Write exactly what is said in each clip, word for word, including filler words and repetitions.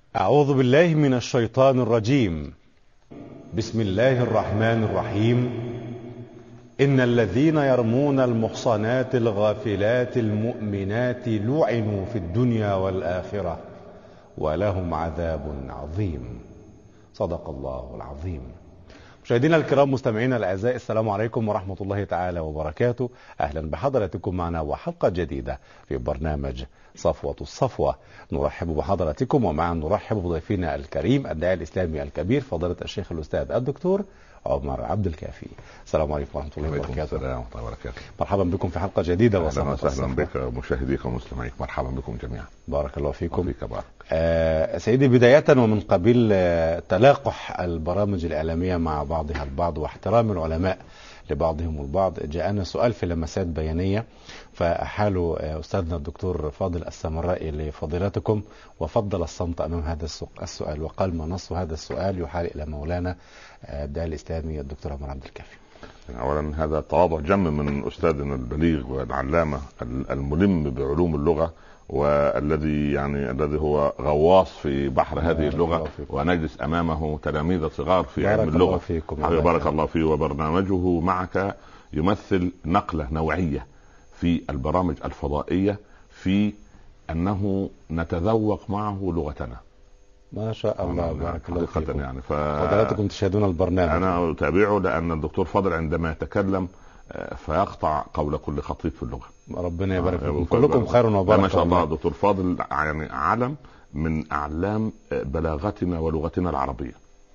أعوذ بالله من الشيطان الرجيم. بسم الله الرحمن الرحيم. إن الذين يرمون المحصنات الغافلات المؤمنات لعنوا في الدنيا والآخرة ولهم عذاب عظيم. صدق الله العظيم. مشاهدينا الكرام، مستمعينا الأعزاء، السلام عليكم ورحمة الله تعالى وبركاته. أهلا بحضراتكم معنا وحلقة جديدة في برنامج صفوة الصفوة. نرحب بحضراتكم ومعا نرحب بضيفنا الكريم الداعي الإسلامي الكبير فضيلة الشيخ الأستاذ الدكتور عمر عبد الكافي. السلام عليكم ورحمة الله وبركاته. السلام ورحمة الله وبركاته. مرحبا بكم في حلقة جديدة. أهلا وسهلا بك مشاهديك ومستمعيك، مرحبا بكم جميعا. بارك الله فيكم. وفيك بارك. آه سيدي، بداية ومن قبيل آه تلاقح البرامج الإعلامية مع بعضها البعض واحترام العلماء لبعضهم البعض، جاءنا سؤال في لمسات بيانية، فأحالوا آه أستاذنا الدكتور فاضل السمرائي لفضيلتكم وفضل الصمت أمام هذا السؤال، وقال ما نص هذا السؤال يحال إلى مولانا الداعي الإسلامي الدكتور عمر عبد الكافي. أولا هذا تواضع جم من أستاذنا البليغ والعلامة الملم بعلوم اللغة، والذي يعني الذي هو غواص في بحر هذه اللغة، ونجلس أمامه تلاميذ صغار في علم اللغة. فيكم بارك الله فيه. وبرنامجه معك يمثل نقلة نوعية في البرامج الفضائية، في أنه نتذوق معه لغتنا. ما شاء الله، بارك الله فيكم. يعني ف... فضلاتكم تشاهدون البرنامج. أنا أتابعه لأن الدكتور فاضل عندما يتكلم فيقطع قول كل خطيب في اللغة. ربنا يبارك فيكم، كلكم خير وبارك. ما شاء الله الدكتور فاضل يعني علم من أعلام بلاغتنا ولغتنا العربية.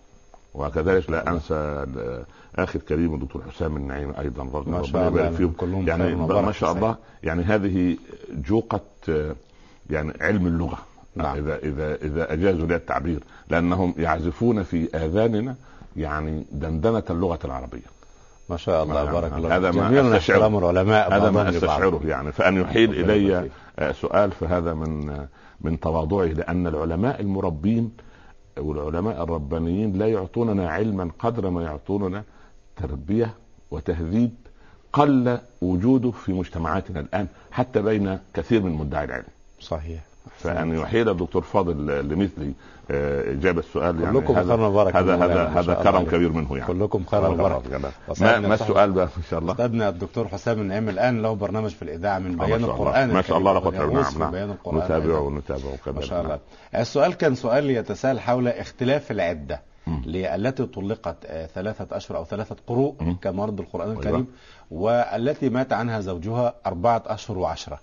وكذلك لا أنسى أخي الكريم الدكتور حسام النعيم أيضا، ما شاء الله فيهم يعني ما شاء الله. يعني هذه جوقة يعني علم اللغة. نعم. إذا إذا إذا أجازوا لي التعبير، لأنهم يعزفون في آذاننا يعني دندنة اللغة العربية. ما شاء الله، بارك الله. هذا ما احترام العلماء، هذا ما استشعره يعني. فأن يحيل إلي سؤال فهذا من من تواضعه، لأن العلماء المربين والعلماء الربانيين لا يعطوننا علما قدر ما يعطوننا تربية وتهذيب قل وجوده في مجتمعاتنا الآن، حتى بين كثير من مدعي العلم. صحيح. فأن يحيل الدكتور فاضل لمثلي إجابة السؤال يعني كلكم هذا خير وبركة. هذا هذا, هذا كرم كبير منه يعني. كلكم خير وبركة. ما, ما السؤال بقى إن شاء الله؟ أستاذنا الدكتور حسام النعيم الآن له برنامج في الإذاعة من بيان القرآن. ما شاء الله لا قدر. نعم نعم. نتابعه ونتابعه كذا. ما شاء الله. السؤال كان سؤال يتساءل حول اختلاف العدة التي طلقت ثلاثة أشهر أو ثلاثة قروء كما ورد القرآن الكريم، والتي مات عنها زوجها أربعة أشهر وعشرة.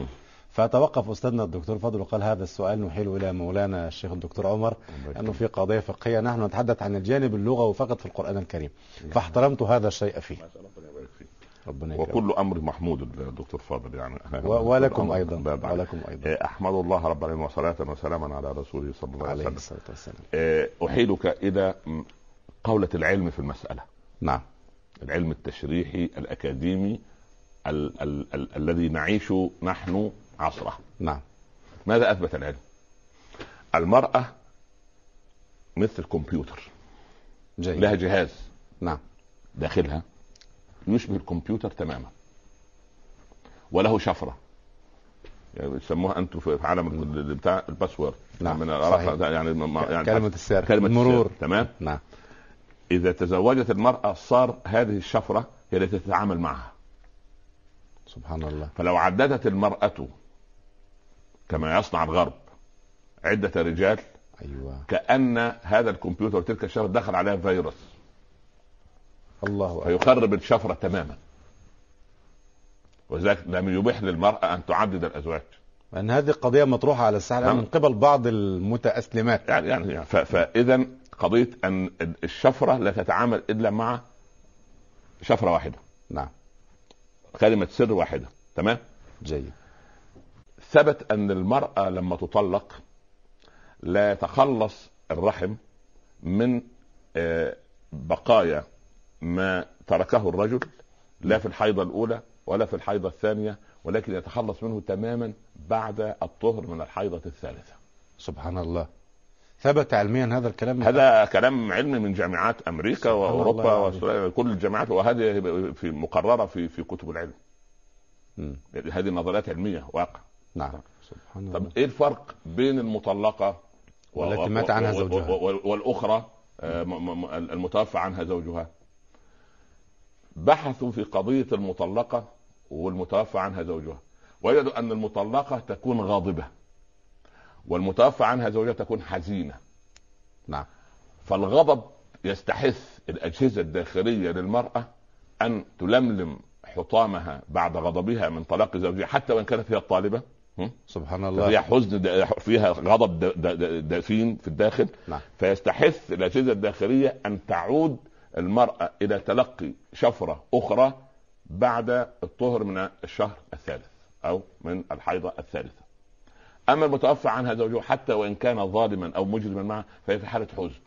فتوقف أستاذنا الدكتور فاضل وقال هذا السؤال نحيله إلى مولانا الشيخ الدكتور عمر، أنه في قضية فقهية نحن نتحدث عن الجانب اللغوي فقط في القرآن الكريم، فاحترمت هذا الشيء فيه. ربنا يكرمك. وكل أمر محمود الدكتور فاضل يعني. ولكم أيضا. ولكم أيضا. أحمد الله رب العالمين وصلاة وسلاما على رسوله صلى الله عليه وسلم. أحيلك إلى قولة العلم في المسألة. نعم. العلم التشريحي الأكاديمي ال- ال- ال- الذي نعيش نحن عصره. نعم. ماذا أثبت العلم؟ المرأة مثل كمبيوتر. جيد. لها جهاز. نعم. داخلها يشبه الكمبيوتر تماما، وله شفرة يعني يسموها أنتم في عالم بتاع الباسورد. نعم. من يعني, يعني كلمة السر، كلمة المرور. تمام. نعم. إذا تزوجت المرأة صار هذه الشفرة هي التي تتعامل معها. سبحان الله. فلو عددت المرأة كما يصنع الغرب عدة رجال، أيوة. كأن هذا الكمبيوتر تلك الشفرة دخل عليها فيروس، الله فيخرب الشفرة تماما. وذلك لم يبيح للمرأة أن تعدد الأزواج، لأن هذه قضية مطروحة على الساحة من قبل بعض المتأسلمات. يعني يعني فإذا قضية أن الشفرة لا تتعامل إلا مع شفرة واحدة. نعم. كلمة سر واحدة. تمام. جيد. ثبت أن المرأة لما تطلق لا يتخلص الرحم من بقايا ما تركه الرجل، لا في الحيضة الأولى ولا في الحيضة الثانية، ولكن يتخلص منه تماما بعد الطهر من الحيضة الثالثة. سبحان الله. ثبت علميا هذا الكلام؟ هذا كلام علمي من جامعات أمريكا وأوروبا وكل الجامعات، وهذه في مقررة في في كتب العلم. م. هذه نظريات علمية واقع. نعم. سبحان الله. طب إيه الفرق بين المطلقة والتي مات عنها زوجها، والأخرى المتوفى عنها زوجها. بحثوا في قضية المطلقة والمتوفى عنها زوجها، وجدوا أن المطلقة تكون غاضبة والمتوفى عنها زوجها تكون حزينة. نعم. فالغضب يستحث الأجهزة الداخلية للمرأة أن تلملم حطامها بعد غضبها من طلاق زوجها، حتى وإن كانت هي الطالبة. سبحان الله. فيها حزن، فيها غضب دفين في الداخل. نعم. فيستحث الأجهزة الداخلية أن تعود المرأة إلى تلقي شفرة أخرى بعد الطهر من الشهر الثالث أو من الحيضة الثالثة. أما المتوفى عنها زوجها حتى وإن كان ظالما أو مجرما معها فهي في حالة حزن،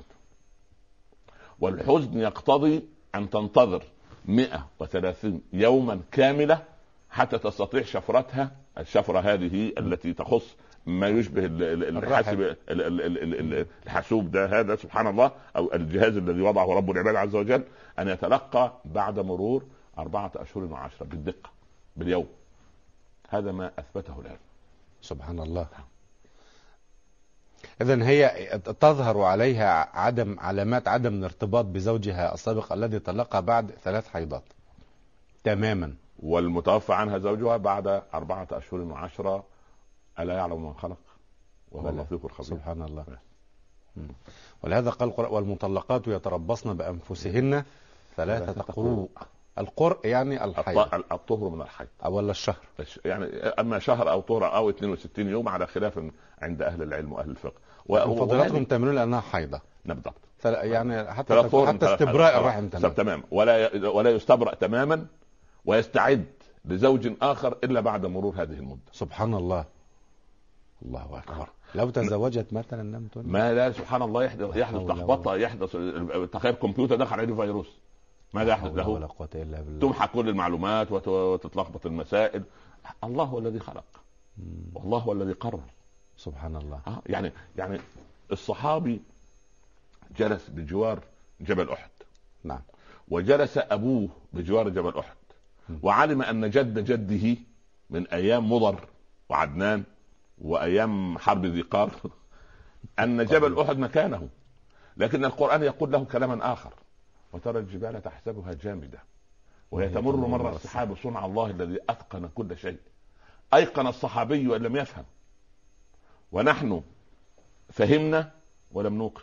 والحزن يقتضي أن تنتظر مئة وثلاثين يوما كاملة حتى تستطيع شفرتها. الشفرة هذه التي تخص ما يشبه الحاسب الحاسوب ده، هذا سبحان الله، أو الجهاز الذي وضعه رب العباد عز وجل، أن يتلقى بعد مرور أربعة أشهر وعشرة بالدقة باليوم. هذا ما أثبته الآن. سبحان الله. إذن هي تظهر عليها عدم علامات عدم الارتباط بزوجها السابق الذي طلقها بعد ثلاث حيضات تماما، والمتوفى عنها زوجها بعد أربعة أشهر وعشرة. ألا يعلم من خلق وهو اللطيف الخبير. سبحان الله. ولهذا قال القرآن: والمطلقات يتربصن بأنفسهن ثلاثة قروء. القرء يعني الحيض، الطهر من الحيض ولا الشهر يعني، أما شهر أو طهر أو اثنين وستين يوم على خلاف عند أهل العلم وأهل الفقه. وفضلاتهم تمنون لأنها حيضة. بالضبط. يعني حتى حتى استبراء الرحم تمام. تمام. ولا ولا يستبرأ تماما ويستعد لزوج آخر إلا بعد مرور هذه المدة. سبحان الله. الله أكبر. لو تزوجت مثلا لم تنجب ما لا سبحان الله يحدث يحدث لخبطة، يحدث تخيل كمبيوتر دخل عليه فيروس، ماذا يحدث له؟ ولا قوة إلا بالله. تمحى كل المعلومات وتتلخبط المسائل. الله هو الذي خلق، والله هو الذي قرر. سبحان الله. آه يعني يعني الصحابي جلس بجوار جبل أحد. نعم. وجلس أبوه بجوار جبل أحد، وعلم أن جد جده من أيام مضر وعدنان وأيام حرب ذي قار أن جبل أحد مكانه، لكن القرآن يقول له كلاما آخر: وترى الجبال تحسبها جامدة وهي تمر مر السحاب صنع الله الذي أتقن كل شيء. أيقن الصحابي أن لم يفهم، ونحن فهمنا ولم نوقن.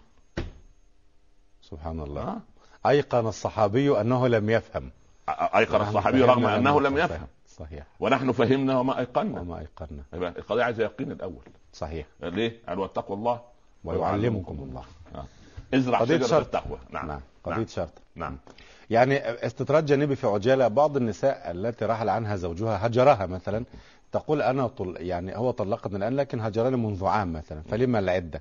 سبحان الله. آه؟ أيقن الصحابي أنه لم يفهم، أيقن الصحابي رغم أنه لم يفهم. صحيح. ونحن فهمنا وما أيقنا. وما أيقنا. القضية عايزة يقين الأول. صحيح. ليه؟ قال: واتقوا الله ويعلمكم الله. آه. ازرع شجرة التقوى. نعم. نعم. قضية نعم. شرط. نعم. يعني استطراد جانبي في عجالة، بعض النساء التي رحل عنها زوجها هجرها مثلا، تقول أنا طل... يعني هو طلقني الآن لكن هجرني منذ عام مثلا، فلما العدة؟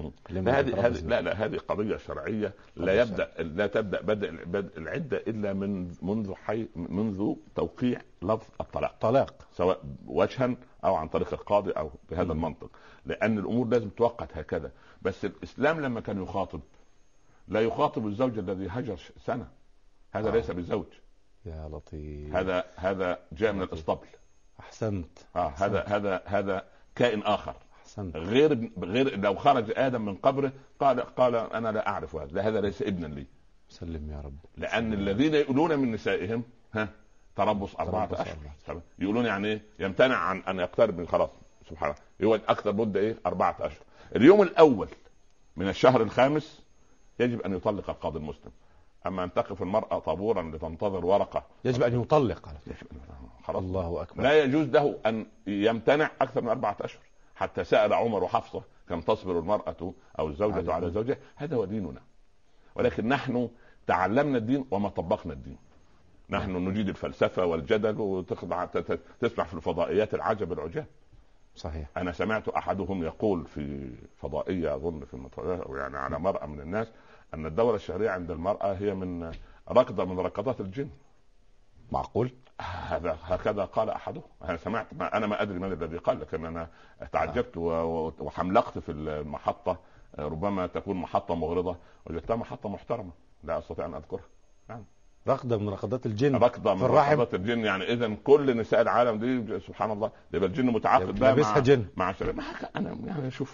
هذه هذه لا لا هذه قضية شرعية. لا يبدأ لا تبدأ بدء بدء العدة إلا من منذ حي منذ توقيع لفظ الطلاق. طلاق سواء وجها أو عن طريق القاضي أو بهذا م. المنطق، لأن الأمور لازم توقت هكذا. بس الإسلام لما كان يخاطب لا يخاطب الزوج الذي هجر سنة، هذا آه. ليس بالزوج. يا لطيف. هذا هذا جاء من الإسطبل. أحسنت. آه أحسنت. هذا هذا هذا كائن آخر. أحسنت. غير غير لو خرج آدم من قبره قال قال أنا لا أعرف هذا، هذا ليس ابنا لي. سلم يا رب. لأن الذين يقولون من نسائهم ها تربص أربعة أشهر، يقولون يعني إيه؟ يمتنع عن أن يقترب من خلاص. سبحان الله. يقعد أكثر مدة إيه؟ أربعة أشهر. اليوم الأول من الشهر الخامس يجب أن يطلق القاضي المسلم. أما أن تقف المرأة طابورا لتنتظر ورقة، يجب أن يطلق. يجب أن خلاص. الله أكبر. لا يجوز له أن يمتنع أكثر من أربعة أشهر. حتى سأل عمر وحفصة: كم تصبر المرأة أو الزوجة على, على زوجها؟ هذا هو ديننا. ولكن نحن تعلمنا الدين وما طبقنا الدين. نحن نجيد الفلسفة والجدل وتخضع تسمع في الفضائيات العجب العجاب. صحيح. أنا سمعت أحدهم يقول في فضائية أظن في المطار يعني على مرأة من الناس أن الدورة الشهرية عند المرأة هي من ركضة من ركضات الجن. معقول؟ هذا هكذا قال أحدهم. أنا سمعت ما أنا ما أدري من الذي قال، لكن أنا تعجبت وحملقت في المحطة. ربما تكون محطة مغرضة، وجدتها محطة محترمة لا أستطيع أن أذكرها. نعم. ركضة من ركضات الجن. ركضة من ركضات الجن يعني إذا كل نساء العالم دي سبحان الله يبقى الجن متعاقد بقى مع جن. مع شرب. أنا يعني شوف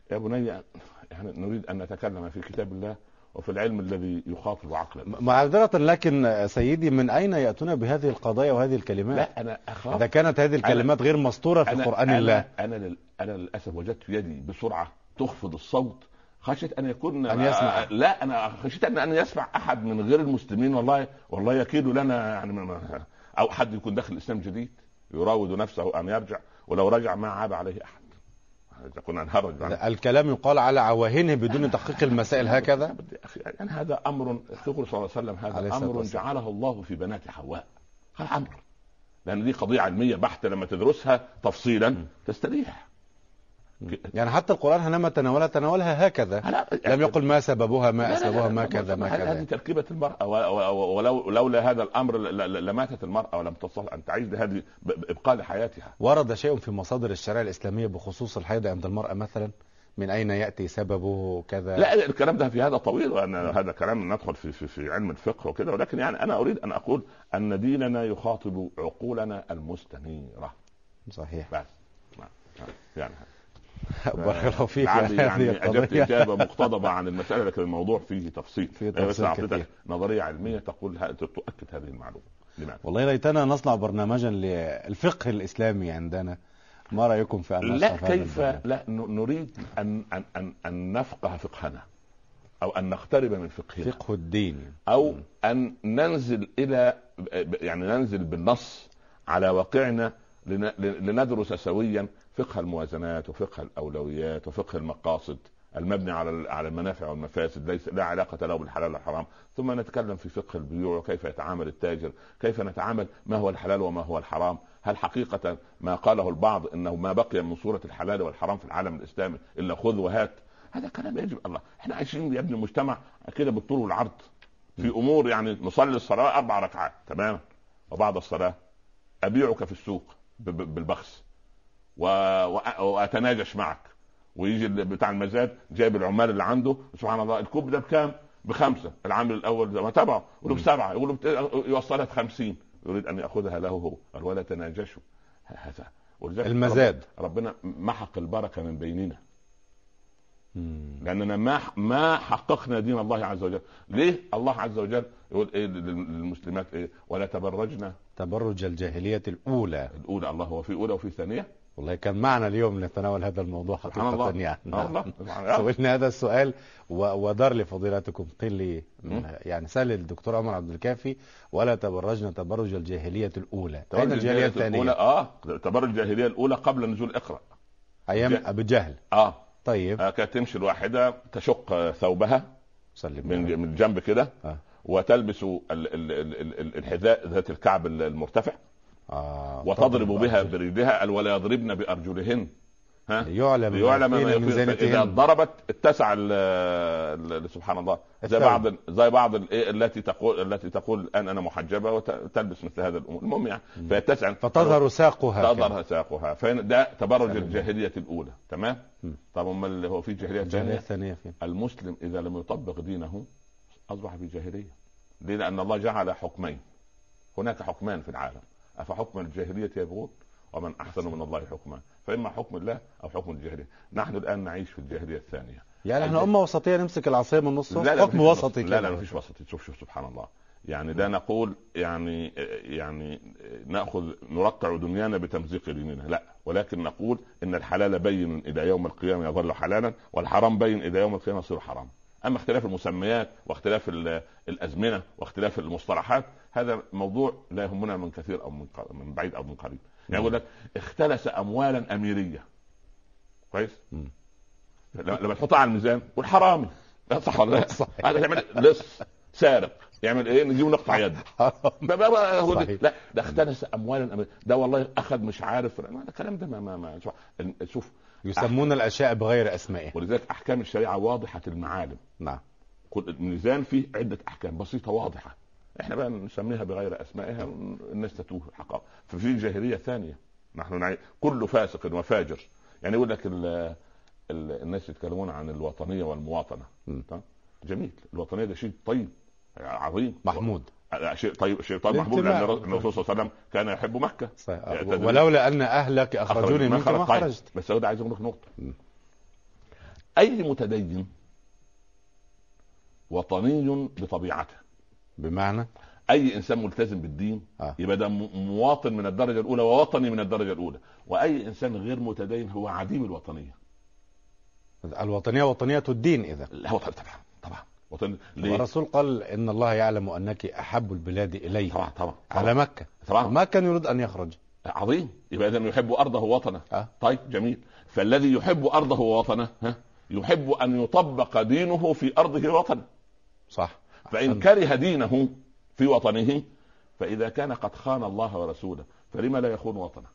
يا بني يعني نريد ان نتكلم في كتاب الله وفي العلم الذي يخاطب عقلا. معذرة لكن سيدي، من أين يأتون بهذه القضايا وهذه الكلمات؟ لا أنا أخاف إذا كانت هذه الكلمات غير مسطورة في قرآن الله. أنا لل... أنا للأسف وجدت يدي بسرعة تخفض الصوت خشيت أن يكون أن يسمع. لا أنا خشيت أن أن يسمع أحد من غير المسلمين، والله والله يكيد لنا يعني، أو حد يكون داخل الإسلام جديد يراود نفسه أن يرجع، ولو رجع ما عاب عليه أحد. كنا نهرج الكلام يقال على عواهنه بدون تحقيق المسائل هكذا. يعني هذا امر يقول صلى الله عليه وسلم، هذا امر جعله الله في بنات حواء. هذا امر، لان دي قضيه علميه بحته لما تدرسها تفصيلا تستريح. يعني حتى القرآن حينما تناولها تناولها هكذا، لم يقل ما سببها ما اسببها ما كذا ما كذا. هذه تركيبه المراه، ولو لولا هذا الامر لماتت المراه ولم تستطع ان تعيش بهذه بابقاء حياتها. ورد شيء في مصادر الشريعه الاسلاميه بخصوص الحيض عند المراه مثلا؟ من اين ياتي سببه كذا؟ لا الكلام ده في هذا طويل، وان هذا كلام ندخل في في في علم الفقه وكذا، ولكن يعني انا اريد ان اقول ان ديننا يخاطب عقولنا المستنيره. صحيح. بس يعني بارك الله فيك. يعني اجبت اجابه مقتضبه عن المساله، لكن الموضوع فيه تفصيل. فيه تفصيل كثير. نظريه علميه تقول تؤكد هذه المعلومه. لماذا؟ والله ليتنا نصنع برنامجا للفقه الاسلامي عندنا. ما رايكم في ان لا كيف لا نريد ان ان ان, أن نفقه فقهنا، او ان نقترب من فقهنا، فقه الدين، او ان ننزل الى يعني ننزل بالنص على واقعنا لندرس سويا فقه الموازنات وفقه الاولويات وفقه المقاصد المبني على على المنافع والمفاسد، ليس لا علاقه له بالحلال والحرام. ثم نتكلم في فقه البيوع وكيف يتعامل التاجر، كيف نتعامل، ما هو الحلال وما هو الحرام، هل حقيقه ما قاله البعض انه ما بقي من صوره الحلال والحرام في العالم الاسلامي الا خذ وهات. هذا كلام يجب الله. احنا عايشين يا ابن المجتمع كده بالطول والعرض في امور، يعني نصلي الصلاه اربع ركعات تمام، وبعد الصلاه ابيعك في السوق بالبخس واتناجش معك، ويجي بتاع المزاد جايب العمال اللي عنده سبحان الله الكوب ده بكام؟ بخمسه، العامل الاول ما تبعه يقول له بسبعه، يقول له يوصلها بخمسين، يريد ان ياخذها له هو. قال ولا تناجشوا. هذا المزاد. ربنا محق البركه من بيننا، لاننا ما ما حققنا دين الله عز وجل. ليه الله عز وجل يقول ايه للمسلمات ايه؟ ولا تبرجنا تبرج الجاهليه الاولى. الاولى الله هو في اولى وفي ثانيه. والله كان معنا اليوم نتناول هذا الموضوع حقيقة. الله. يعني الله. سئلنا هذا السؤال ودار لفضيلتكم قيل لي يعني سأل الدكتور عمر عبد الكافي ولا تبرجنا تبرج الجاهلية الأولى. أين الجاهلية الثانية؟ اه تبرج الجاهلية الأولى قبل نزول اقرأ أيام ج... أبي جهل. اه طيب آه كانت تمشي الواحدة تشق ثوبها من من جنب كده آه. وتلبس ال... ال... ال... الحذاء ذات الكعب المرتفع آه وتضرب بها برجلها ولا يضربن بأرجلهن ها يعلم يعلم ما من زينتهن. إذا ضربت اتسع سبحان الله زي بعض زي بعض التي تقول التي تقول الآن أنا محجبة وتلبس مثل هذا الأمور. المهم يعني فيتسع فتظهر ساقها تظهر ساقها فده تبرج الجاهلية الأولى. تمام. طب أما اللي هو في الجاهلية الثانية المسلم إذا لم يطبق دينه أصبح في جاهلية. ليه؟ لأن الله جعل حكمين، هناك حكمان في العالم، أفحكم الجاهلية يبغون ومن أحسن من الله حكما، فإما حكم الله أو حكم الجاهلية. نحن الآن نعيش في الجاهلية الثانية. يعني احنا أمة وسطية نمسك العصاية من النص. لا لا حكم وسطي. لا لا مفيش وسطي. شوف شوف سبحان الله. يعني لا نقول يعني يعني نأخذ نرقع دنيانا بتمزيق ديننا، لا، ولكن نقول إن الحلال بين إلى يوم القيامة يظل حلالا، والحرام بين إلى يوم القيامة يصير حرام. أما اختلاف المسميات واختلاف الأزمنة واختلاف المصطلحات هذا موضوع لا يهمنا من كثير أو من من بعيد أو من قريب. يعني يقول لك اختلس أموالا أميرية، كويس؟ لما تحطها على الميزان والحرامي صح ولا لا؟ هذا يعمل لص سارق يعمل ايه؟ نجيب نقطع يده. لا ده اختلس أموالا أميرية، ده والله أخذ مش عارف الكلام ده. ما ما ما شوف يسمون الأشياء بغير أسمائها، ولذلك أحكام الشريعة واضحة المعالم. نعم. كل الميزان فيه عدة أحكام بسيطة واضحة، احنا بقى نسميها بغير أسمائها الناس تتوه الحقائق. ففي جاهلية ثانية نحن نعي كل فاسق وفاجر. يعني يقول لك ال ال الناس يتكلمون عن الوطنية والمواطنة. جميل، الوطنية ده شيء طيب عظيم محمود، شيء طيب شيء طيب محمود، لأن الرسول صلى الله عليه وسلم كان يحب مكة. ولولا أن أهلك أخرجوني منك ما خرجت. بس هو ده عايز أقول لك نقطة. اي متدين وطني بطبيعته، بمعنى اي انسان ملتزم بالدين آه. يبقى ده مواطن من الدرجه الاولى ووطني من الدرجه الاولى، واي انسان غير متدين هو عديم الوطنيه. الوطنيه وطنيه الدين اذا. لا هو طبعا طبعا وطن... الرسول قال ان الله يعلم انك احب البلاد اليه طبعا طبعا, طبعا. على مكه طبعا ما كان يريد ان يخرج. عظيم، يبقى اذا يحب ارضه ووطنه. أه؟ طيب جميل، فالذي يحب ارضه ووطنه ها يحب ان يطبق دينه في ارضه ووطنه. صح. فان أحسن. كره دينه في وطنه، فاذا كان قد خان الله ورسوله فلما لا يخون وطنه؟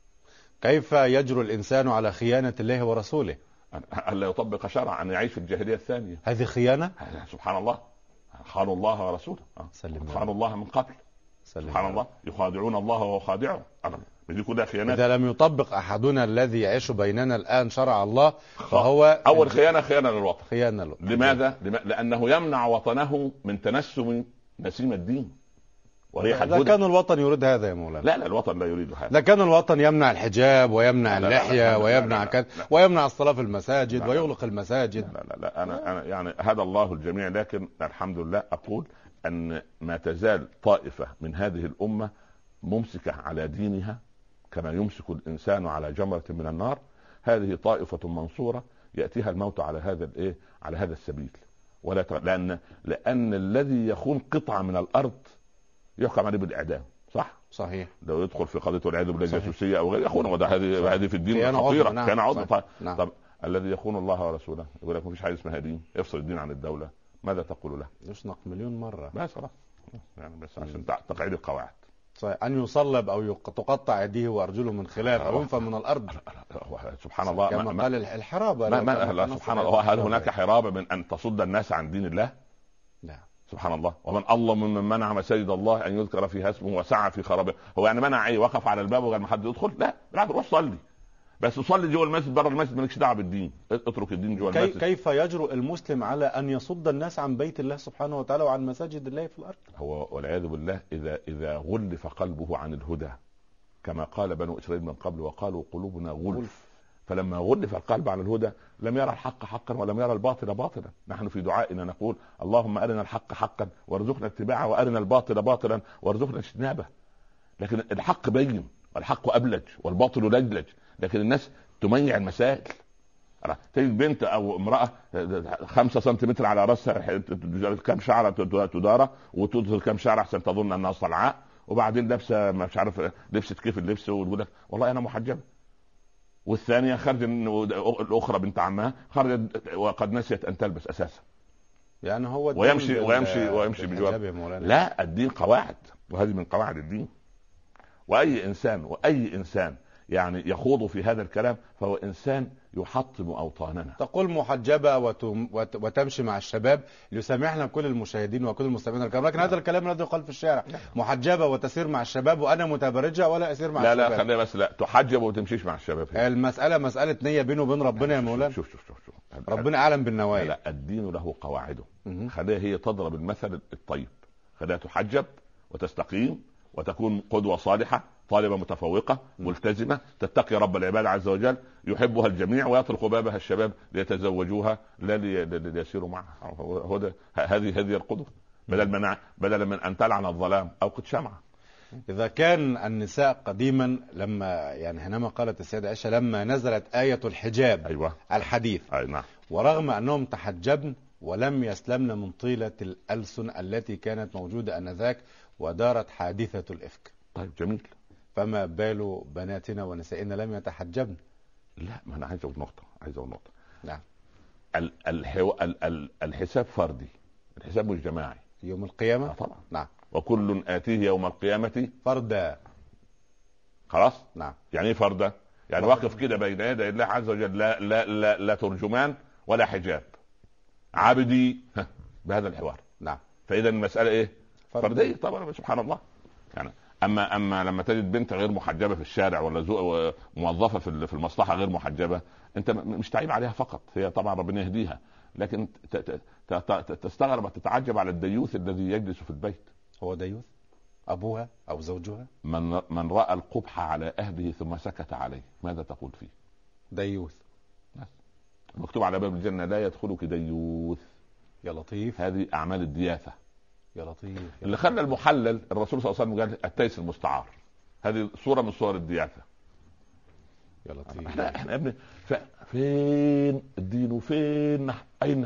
كيف يجرؤ الانسان على خيانه الله ورسوله؟ الا يطبق شرع، ان يعيش في الجاهليه الثانيه. هذه خيانه. سبحان الله، خانوا الله ورسوله، خانوا الله من قبل. سلم سبحان الله، يخادعون الله وهو خادعهم. دي كلها خيانات. إذا لم يطبق أحدنا الذي يعيش بيننا الآن شرع الله فهو أول خيانة خيانة للوطن. خيانة للوطن. لماذا؟ لأنه يمنع وطنه من تنسم نسيم الدين وريح الهدى. إذا كان الوطن يريد هذا يا مولانا. لا لا الوطن لا يريد هذا. إذا كان الوطن يمنع الحجاب ويمنع لا لا اللحية لا لا لا ويمنع كذا ويمنع الصلاة في المساجد لا لا ويغلق المساجد. لا لا لا أنا أنا يعني هذا الله الجميع، لكن الحمد لله أقول أن ما تزال طائفة من هذه الأمة ممسكة على دينها كما يمسك الإنسان على جمرة من النار. هذه طائفة منصورة يأتيها الموت على هذا الإيه على هذا السبيل. ولا ت... لأن لأن الذي يخون قطعة من الأرض يحكم عليه بالإعدام. صح؟ صحيح. لو يدخل في قضية والعياذ بالله الجاسوسية أو غير يخون، وده هذه هذه في الدين كان خطيرة. نعم. كان عضو. طيب. نعم. طب الذي يخون الله ورسوله يقول لك مفيش حاجة اسمها دين، يفصل الدين عن الدولة، ماذا تقول له؟ يشنق مليون مرة. بس خلاص يعني بس عشان تقعيد القواعد. أن يصلب أو تقطع يديه وأرجله من خلاف أو ينفى من الأرض. سبحان الله كما ما قال الحرابة. ما ما سبحان الله، هل هناك حرابة من أن تصد الناس عن دين الله؟ لا. سبحان الله. ومن الله ممن منع مساجد الله أن يذكر فيها اسمه وسعى في خرابه. هو يعني منع ايه؟ وقف على الباب وقال ما حد يدخل؟ لا بالعكس، روح صلي، بس صلي جوه المسجد، بره المسجد مالكش دعوه بالدين، اترك الدين جوه المسجد. كيف يجرؤ المسلم على ان يصد الناس عن بيت الله سبحانه وتعالى وعن مساجد الله في الارض؟ هو والعياذ بالله اذا اذا غلف قلبه عن الهدى كما قال بنو اسرائيل من قبل وقالوا قلوبنا غلف، فلما غلف القلب عن الهدى لم يرى الحق حقا ولم يرى الباطل باطلا. نحن في دعائنا نقول اللهم ارنا الحق حقا وارزقنا اتباعه وارنا الباطل باطلا وارزقنا اجتنابه. لكن الحق بين والحق ابلج والباطل لجلج، لكن الناس تميع المسائل. تجد بنت او امرأة خمسة سنتيمتر على رأسها كم شعرة تدارة وتظهر كم شعر عشان تظن انها صلعاء، وبعدين لابسة مش عارف لبست كيف اللبس وتقول لك والله انا محجبة، والثانية خرج الاخرى بنت عمها خرجت وقد نسيت ان تلبس اساسا. يعني هو ويمشي ويمشي ويمشي بجوار. لا الدين قواعد، وهذه من قواعد الدين. واي انسان واي انسان يعني يخوض في هذا الكلام فهو إنسان يحطم أوطاننا. تقول محجبة وتم وتمشي مع الشباب ليسامحنا كل المشاهدين وكل المستمعين الكرام، لكن هذا الكلام الذي يقال في الشارع محجبة وتسير مع الشباب وأنا متبرجة ولا أسير مع لا الشباب. لا خليها بس، لا تحجب وتمشيش مع الشباب. هي. المسألة مسألة نية بينه وبين ربنا يا مولانا. شوف شوف شوف شوف ربنا أعلم بالنوايا. لا الدين له قواعده، خليها هي تضرب المثل الطيب، خليها تحجب وتستقيم وتكون قدوة صالحة، طالبة متفوقة ملتزمة تتقي رب العباد عز وجل، يحبها الجميع ويطرق بابها الشباب ليتزوجوها لا ليسيروا معها. هو ده، هذه هذه القدوة، بدل من بدل من أن تلعن الظلام أو قد شمعة. إذا كان النساء قديما لما يعني حينما قالت السيدة عائشة لما نزلت آية الحجاب أيوة. الحديث أي نعم. ورغم أنهم تحجبن ولم يسلمن من طيلة الألسن التي كانت موجودة آنذاك ودارت حادثة الإفك. طيب جميل. فما بال بناتنا ونسائنا لم يتحجبن؟ لا ما أنا عايز أقول نقطة عايز أقول نقطة نعم. ال الحو... ال ال الحساب فردي، الحساب مش جماعي. يوم القيامة؟ آه طبعا. نعم. وكل آتيه يوم القيامة فردا. خلاص. نعم. يعني ايه فردا؟ يعني واقف كده بين يدي الله عز وجل، لا لا لا, لا ترجمان ولا حجاب، عبدي بهذا الحوار. نعم. فإذا المسألة ايه؟ فردية طبعا. سبحان الله. يعني اما اما لما تجد بنت غير محجبه في الشارع ولا موظفه في في المصلحه غير محجبه، انت مش تعيب عليها فقط، هي طبعا ربنا يهديها، لكن تستغرب وتتعجب على الديوث الذي يجلس في البيت. هو ديوث؟ ابوها او زوجها؟ من من راى القبح على اهله ثم سكت عليه، ماذا تقول فيه؟ ديوث. مكتوب على باب الجنة لا يدخلك ديوث. يا لطيف. هذه أعمال الدياثة. يا لطيف. يا اللي خلى المحلل الرسول صلى الله عليه وسلم قال التيس المستعار، هذه صورة من صور الدياثة. يا لطيف. احنا احنا يا ابني فين الدين وفين أين؟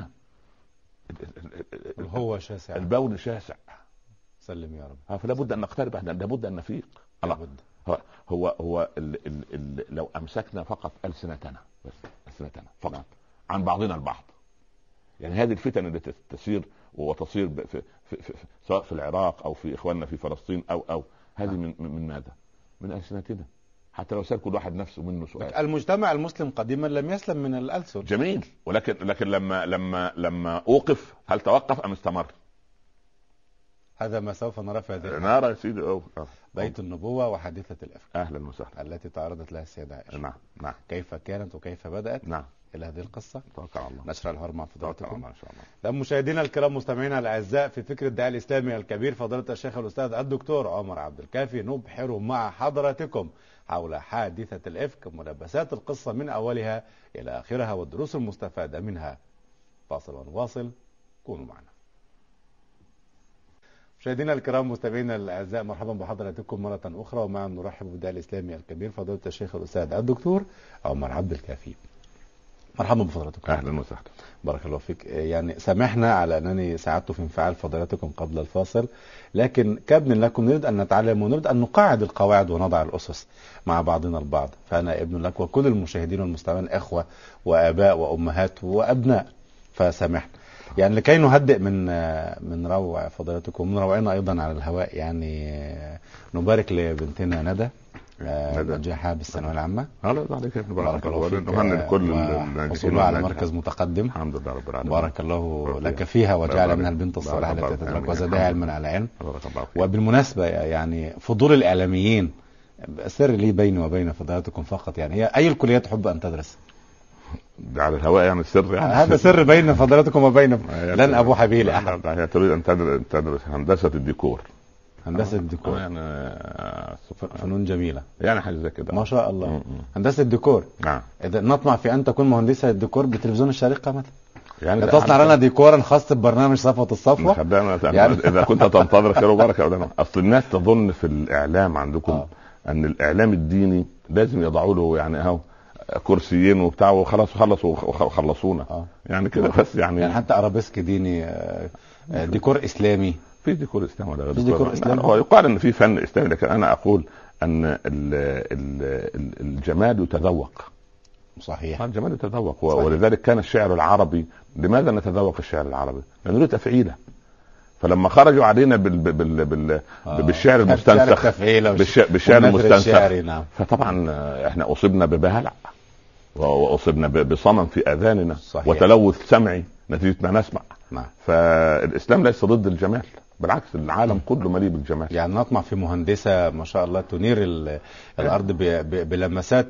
هو شاسع، البول شاسع. سلم يا رب. فلا بد أن نقترب، لابد أن نفيق. لابد. هو هو ال ال ال لو أمسكنا فقط ألسنتنا بس ألسنتنا فقط عن بعضنا البعض، يعني هذه الفتن اللي تسير وتصير في, في, في, في سواء في العراق أو في إخواننا في فلسطين أو أو هذه من من ماذا؟ من ألسنتنا. حتى لو سأل كل واحد نفسه منه سؤال. المجتمع المسلم قديما لم يسلم من الألسن. جميل، ولكن لكن لما لما لما أوقف هل توقف أم استمر؟ هذا ما سوف نرى في هذه نرى يا سيدي. أو. أو. بيت النبوة وحادثة الإفك. أهلا وسهلا. التي تعرضت لها السيدة عائشة. نعم نعم. كيف كانت وكيف بدأت؟ نعم. إلى هذه القصة توكل على الله. نشر الهرم مع فضيلتكم إن شاء الله. طب مشاهدينا الكرام مستمعينا الأعزاء، في فكر الداعي الإسلامي الكبير فضيلة الشيخ الأستاذ الدكتور عمر عبد الكافي نبحر مع حضراتكم حول حادثة الإفك، ملابسات القصة من أولها إلى آخرها والدروس المستفادة منها. فاصل ونواصل، كونوا معنا. مشاهدينا الكرام مستمعينا الاعزاء، مرحبا بحضراتكم مره اخرى، ومعا نرحب بالداعي الاسلامي الكبير فضيله الشيخ الاستاذ الدكتور عمر عبد الكافي. مرحبا بفضلاتكم. اهلا وسهلا. بارك الله فيك. يعني سامحنا على انني ساعدت في انفعال فضلاتكم قبل الفاصل، لكن كابن لكم نريد ان نتعلم ونريد ان نقاعد القواعد ونضع الاسس مع بعضنا البعض. فانا ابن لك وكل المشاهدين والمستمعين اخوه واباء وامهات وابناء، فسامحنا. يعني لكي نهدئ من من روع فضيلتكم ومن روعنا ايضا على الهواء، يعني نبارك لبنتنا ندى نجاحها بالثانويه العامه. بارك الله فيك. نهنئ كل حصولها على مركز متقدم. الحمد لله رب العالمين. بارك الله لك فيها وجعل منها البنت الصالحه التي تدرك وزادها علما على علم. وبالمناسبه يعني فضول الاعلاميين سر لي بيني وبين فضيلتكم فقط، يعني هي اي الكليات تحب ان تدرس؟ ده على الهواء يعني السر، يعني هذا سر بين فضيلتكم وبين لن ابو حبيل احد. هي تريد ان تدرس هندسه الديكور. هندسه الديكور يعني فنون جميله، يعني حاجه زي كده ما شاء الله. م- م. هندسه الديكور. نعم. اذا نطمع في ان تكون مهندسه الديكور بتلفزيون الشارقه مثلا، يعني تصنع لنا ديكورا خاص ببرنامج صفوة الصفوة. يعني اذا كنت تنتظر خير وبركه ولا. اصل الناس تظن في الاعلام عندكم آه. ان الاعلام الديني لازم يضعوا له يعني اهو كرسيين وبتاع وخلاص خلصوا وخلصونا آه. يعني كده بس. يعني يعني حتى ارابيسك ديني، ديكور اسلامي. في ديكور اسلامي ولا في ديكور اسلامي؟ هو يقال ان في فن اسلامي، لكن انا اقول ان ال ال الجمال يتذوق. صحيح. الجمال يتذوق. ولذلك كان الشعر العربي، لماذا نتذوق الشعر العربي؟ لانه له تفعيله. فلما خرجوا علينا بال بال بال آه. بالشعر المستنسخ بالشعر المستنسخ نعم. فطبعا احنا اصبنا ببهلع واصبنا بصمم في اذاننا. صحيح. وتلوث سمعي نتيجه ما نسمع. نعم. فالاسلام ليس ضد الجمال، بالعكس العالم كله مليء بالجمال. يعني نطمع في مهندسه ما شاء الله تنير الارض بلمسات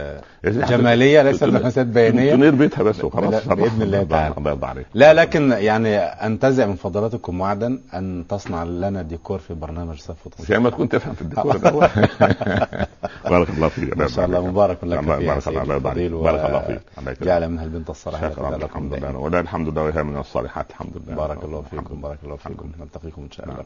جماليه ليست لمسات بيانيه، تنير بيتها بس وخلاص باذن الله تعالى. لا لكن يعني انتزع من فضلاتكم وعدا ان تصنع لنا ديكور في برنامج صفوة الصفوة. مش ما تكون تفهم في الديكور الاول. بارك الله فيك. ما شاء الله مبارك لك فيها سيدي الفضيل. بارك الله فيك. جعل منها البنت الصالحه. الحمد لله ولا الحمد لله وهي من الصالحات. الحمد لله. بارك الله فيكم. بارك الله فيكم. نلتقيكم ان شاء الله.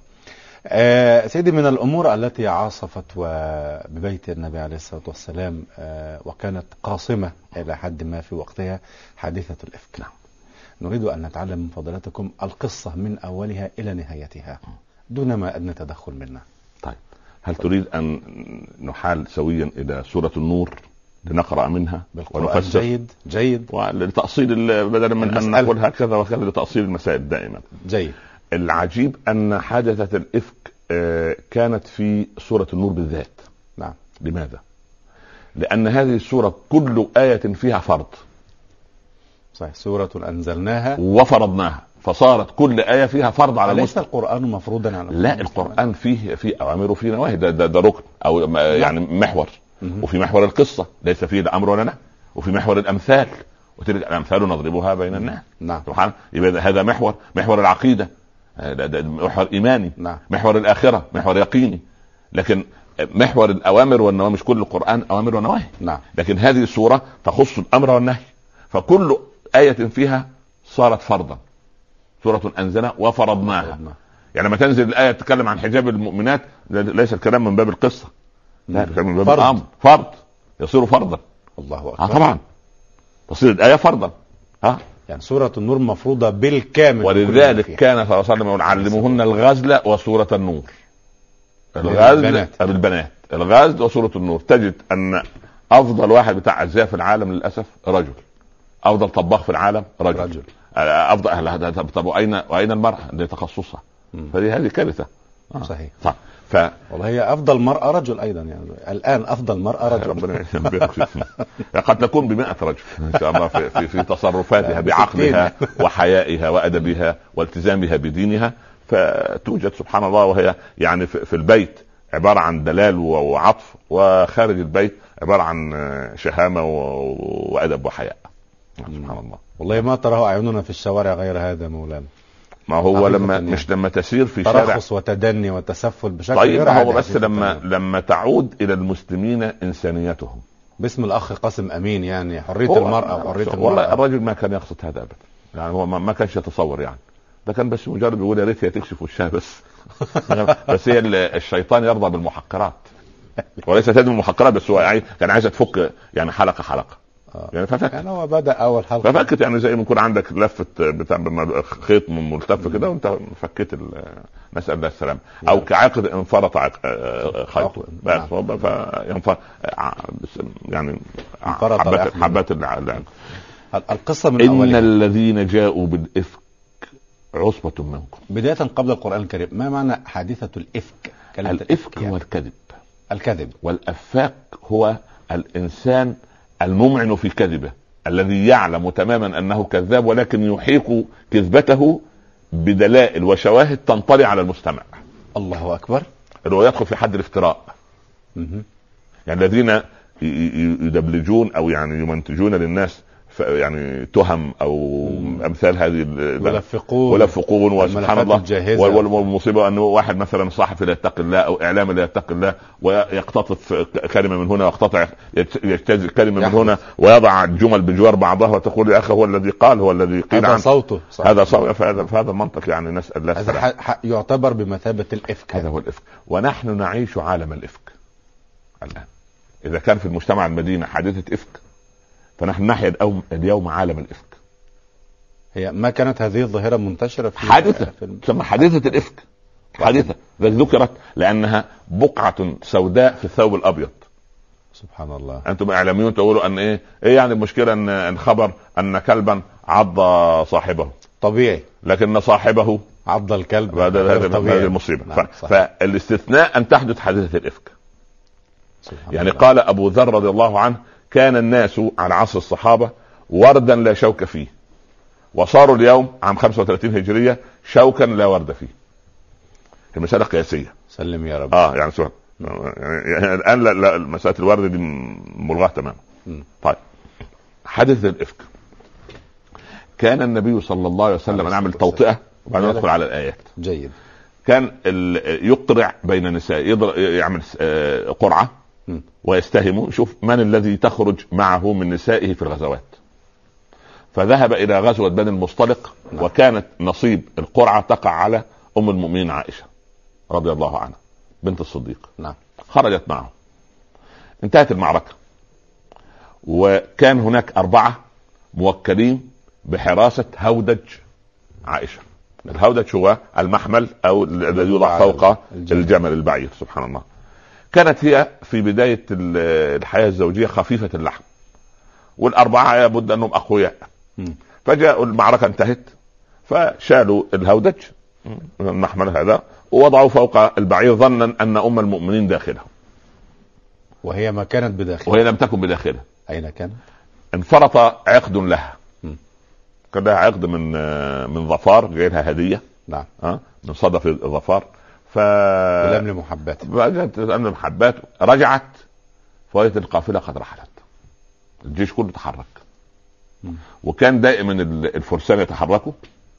آه سيدي، من الأمور التي عاصفت ببيت النبي عليه الصلاة والسلام آه وكانت قاصمة إلى حد ما في وقتها حادثة الإفك. نعم. نريد أن نتعلم من فضلاتكم القصة من أولها إلى نهايتها دون ما أدنى تدخل منا. طيب، هل تريد أن نحال سويا إلى سورة النور لنقرأ منها ونفسر؟ جيد جيد. ولتأصيل بدلا من أن نقول هكذا وكذا لتأصيل المسائل دائما. جيد. العجيب أن حادثة الإفك كانت في سورة النور بالذات. نعم. لماذا؟ لأن هذه السورة كل آية فيها فرض. صحيح. سورة أنزلناها وفرضناها، فصارت كل آية فيها فرض على المسلم. ليس القرآن مفروضا على لا، القرآن فيه في أوامر وفيه نواهي. ده, ده, ده ركن أو يعني محور. وفي محور القصة ليس فيه الأمر ولا نهي، وفي محور الأمثال وتلك الأمثال نضربها بين الناس. نعم. سبحان. يبقى هذا محور محور العقيدة، محور إيماني. نعم. محور الآخرة محور يقيني. لكن محور الأوامر والنواهي مش كل القرآن أوامر ونواهي. نعم. لكن هذه السورة تخص الأمر والنهي، فكل آية فيها صارت فرضا، سورة أنزلها وفرضناها. يعني لما تنزل الآية تتكلم عن حجاب المؤمنات ليس الكلام من باب القصة، لا من باب الأمر، فرض يصير فرضا. الله أكبر. آه طبعا تصير الآية فرضا. ها يعني سورة النور مفروضة بالكامل، ولذلك كان صلى الله عليه وسلم يقول علموهن الغزل وسورة النور. الغزل بالبنات، الغزل وسورة النور. تجد أن أفضل واحد بتاع أجزاء في العالم للأسف رجل، أفضل طباخ في العالم رجل, رجل. أفضل أهلها. طب وأين وأين المرأة اللي تخصصها؟ فدي هذه كارثة. آه. صحيح. صح. ف والله هي افضل مرأة رجل ايضا، يعني الان افضل مرأة رجل. ربنا يبارك. قد تكون بمئة رجل ان شاء الله في في, في تصرفاتها بعقلها وحيائها وادبها والتزامها بدينها. فتوجد سبحان الله وهي يعني في, في البيت عبارة عن دلال وعطف، وخارج البيت عبارة عن شهامة وادب وحياء. سبحان الله. والله ما تراه اعيننا في الشوارع غير هذا مولانا. ما هو لما يعني مش لما تسير في شارع ترخص وتدني وتسفل بشكل طيب غير عادي. هو بس لما لما تعود الى المسلمين انسانيتهم باسم الاخ قاسم امين، يعني حريه المراه وحريه المراه. والله الرجل ما كان يقصد هذا ابدا، يعني هو ما كانش يتصور، يعني ده كان بس مجرد بيقول يا ريت هي تكشف وشها بس. بس هي الشيطان يرضى بالمحقرات وليس تدم المحقرات، بس هو كان عايز تفك يعني حلقه حلقه. آه. يعني ففكت يعني هو بدأ أول حلقة ففكت يعني زي ما يكون عندك لفة بتاع خيط ملتف كده وانت فكيت نسأل الله السلام، او كعقد انفرط خيطه بس فينفرط يعني حبات حبات القصة من إن أولها. الذين جاءوا بالإفك عصبة منكم. بداية قبل القرآن الكريم، ما معنى حادثة الإفك؟ الإفك هو يعني الكذب. الكذب. والأفاك هو الإنسان الممعن في كذبه، الذي يعلم تماما انه كذاب ولكن يحيق كذبته بدلائل وشواهد تنطلي على المستمع. الله اكبر. اللي هو يدخل في حد الافتراء. يعني الذين يدبلجون او يعني يمنتجون للناس يعني تهم او مم. امثال هذه ولفقون ولفقون وسبحان الله. والمصيبه انه واحد مثلا صحفي لا يتقي الله او اعلامي لا يتقي الله ويقتطف كلمه من هنا ويقتطع يجتاز كلمه من هنا ويضع الجمل بجوار بعضها وتقول يا اخي هو الذي قال هو الذي قيل عنه صوته هذا صوته. فهذا فهذا المنطق يعني نسال الله هذا يعتبر بمثابه الافك. هذا هو الافك، ونحن نعيش عالم الافك الان. اذا كان في المجتمع المدينه حادثه افك، فنحن نحيا اليوم عالم الإفك. هي ما كانت هذه الظاهرة منتشرة في حادثة تسمى حادثة الإفك. حادثة ذكرت لأنها بقعة سوداء في الثوب الأبيض. سبحان الله. أنتم إعلاميون تقولوا أن إيه إيه يعني المشكلة أن الخبر أن كلبا عض صاحبه طبيعي، لكن صاحبه عض الكلب هذا هذه المصيبة. نعم. فالاستثناء أن تحدث حادثة الإفك. يعني الله. قال أبو ذر رضي الله عنه كان الناس على عصر الصحابة وردا لا شوك فيه، وصاروا اليوم عام خمسة وثلاثين هجرية شوكا لا ورد فيه. المسألة قياسية. سلم يا رب. اه يعني سؤال يعني الآن لا, لا مسألة الورد دي ملغاة تماما. طيب حدث الإفك، كان النبي صلى الله عليه وسلم نعمل توطئة وبعدين ندخل على الآيات. جيد. كان يقرع بين النساء، يعمل قرعة ويستهموا شوف من الذي تخرج معه من نسائه في الغزوات. فذهب الى غزوة بني المصطلق. نعم. وكانت نصيب القرعة تقع على ام المؤمنين عائشة رضي الله عنها بنت الصديق. نعم. خرجت معه، انتهت المعركة، وكان هناك اربعة موكلين بحراسة هودج عائشة. الهودج هو المحمل او الذي يوضع فوق الجمل البعير. سبحان الله. كانت هي في بداية الحياة الزوجية خفيفة اللحم، والأربعة لابد أنهم أقوياء. فجاءوا المعركة انتهت، فشالوا الهودج المحمل هذا ووضعوا فوق البعير ظنا أن أم المؤمنين داخلها، وهي ما كانت بداخلها. وهي لم تكن بداخلها. أين كانت؟ انفرط عقد لها. كان لها عقد من من ظفار جاي لها هدية. نعم. أه؟ من صدف الظفار. ف ولم محبات لم محبات رجعت فوجدت القافله قد رحلت، الجيش كله تحرك. م. وكان دائما الفرسان يتحركوا،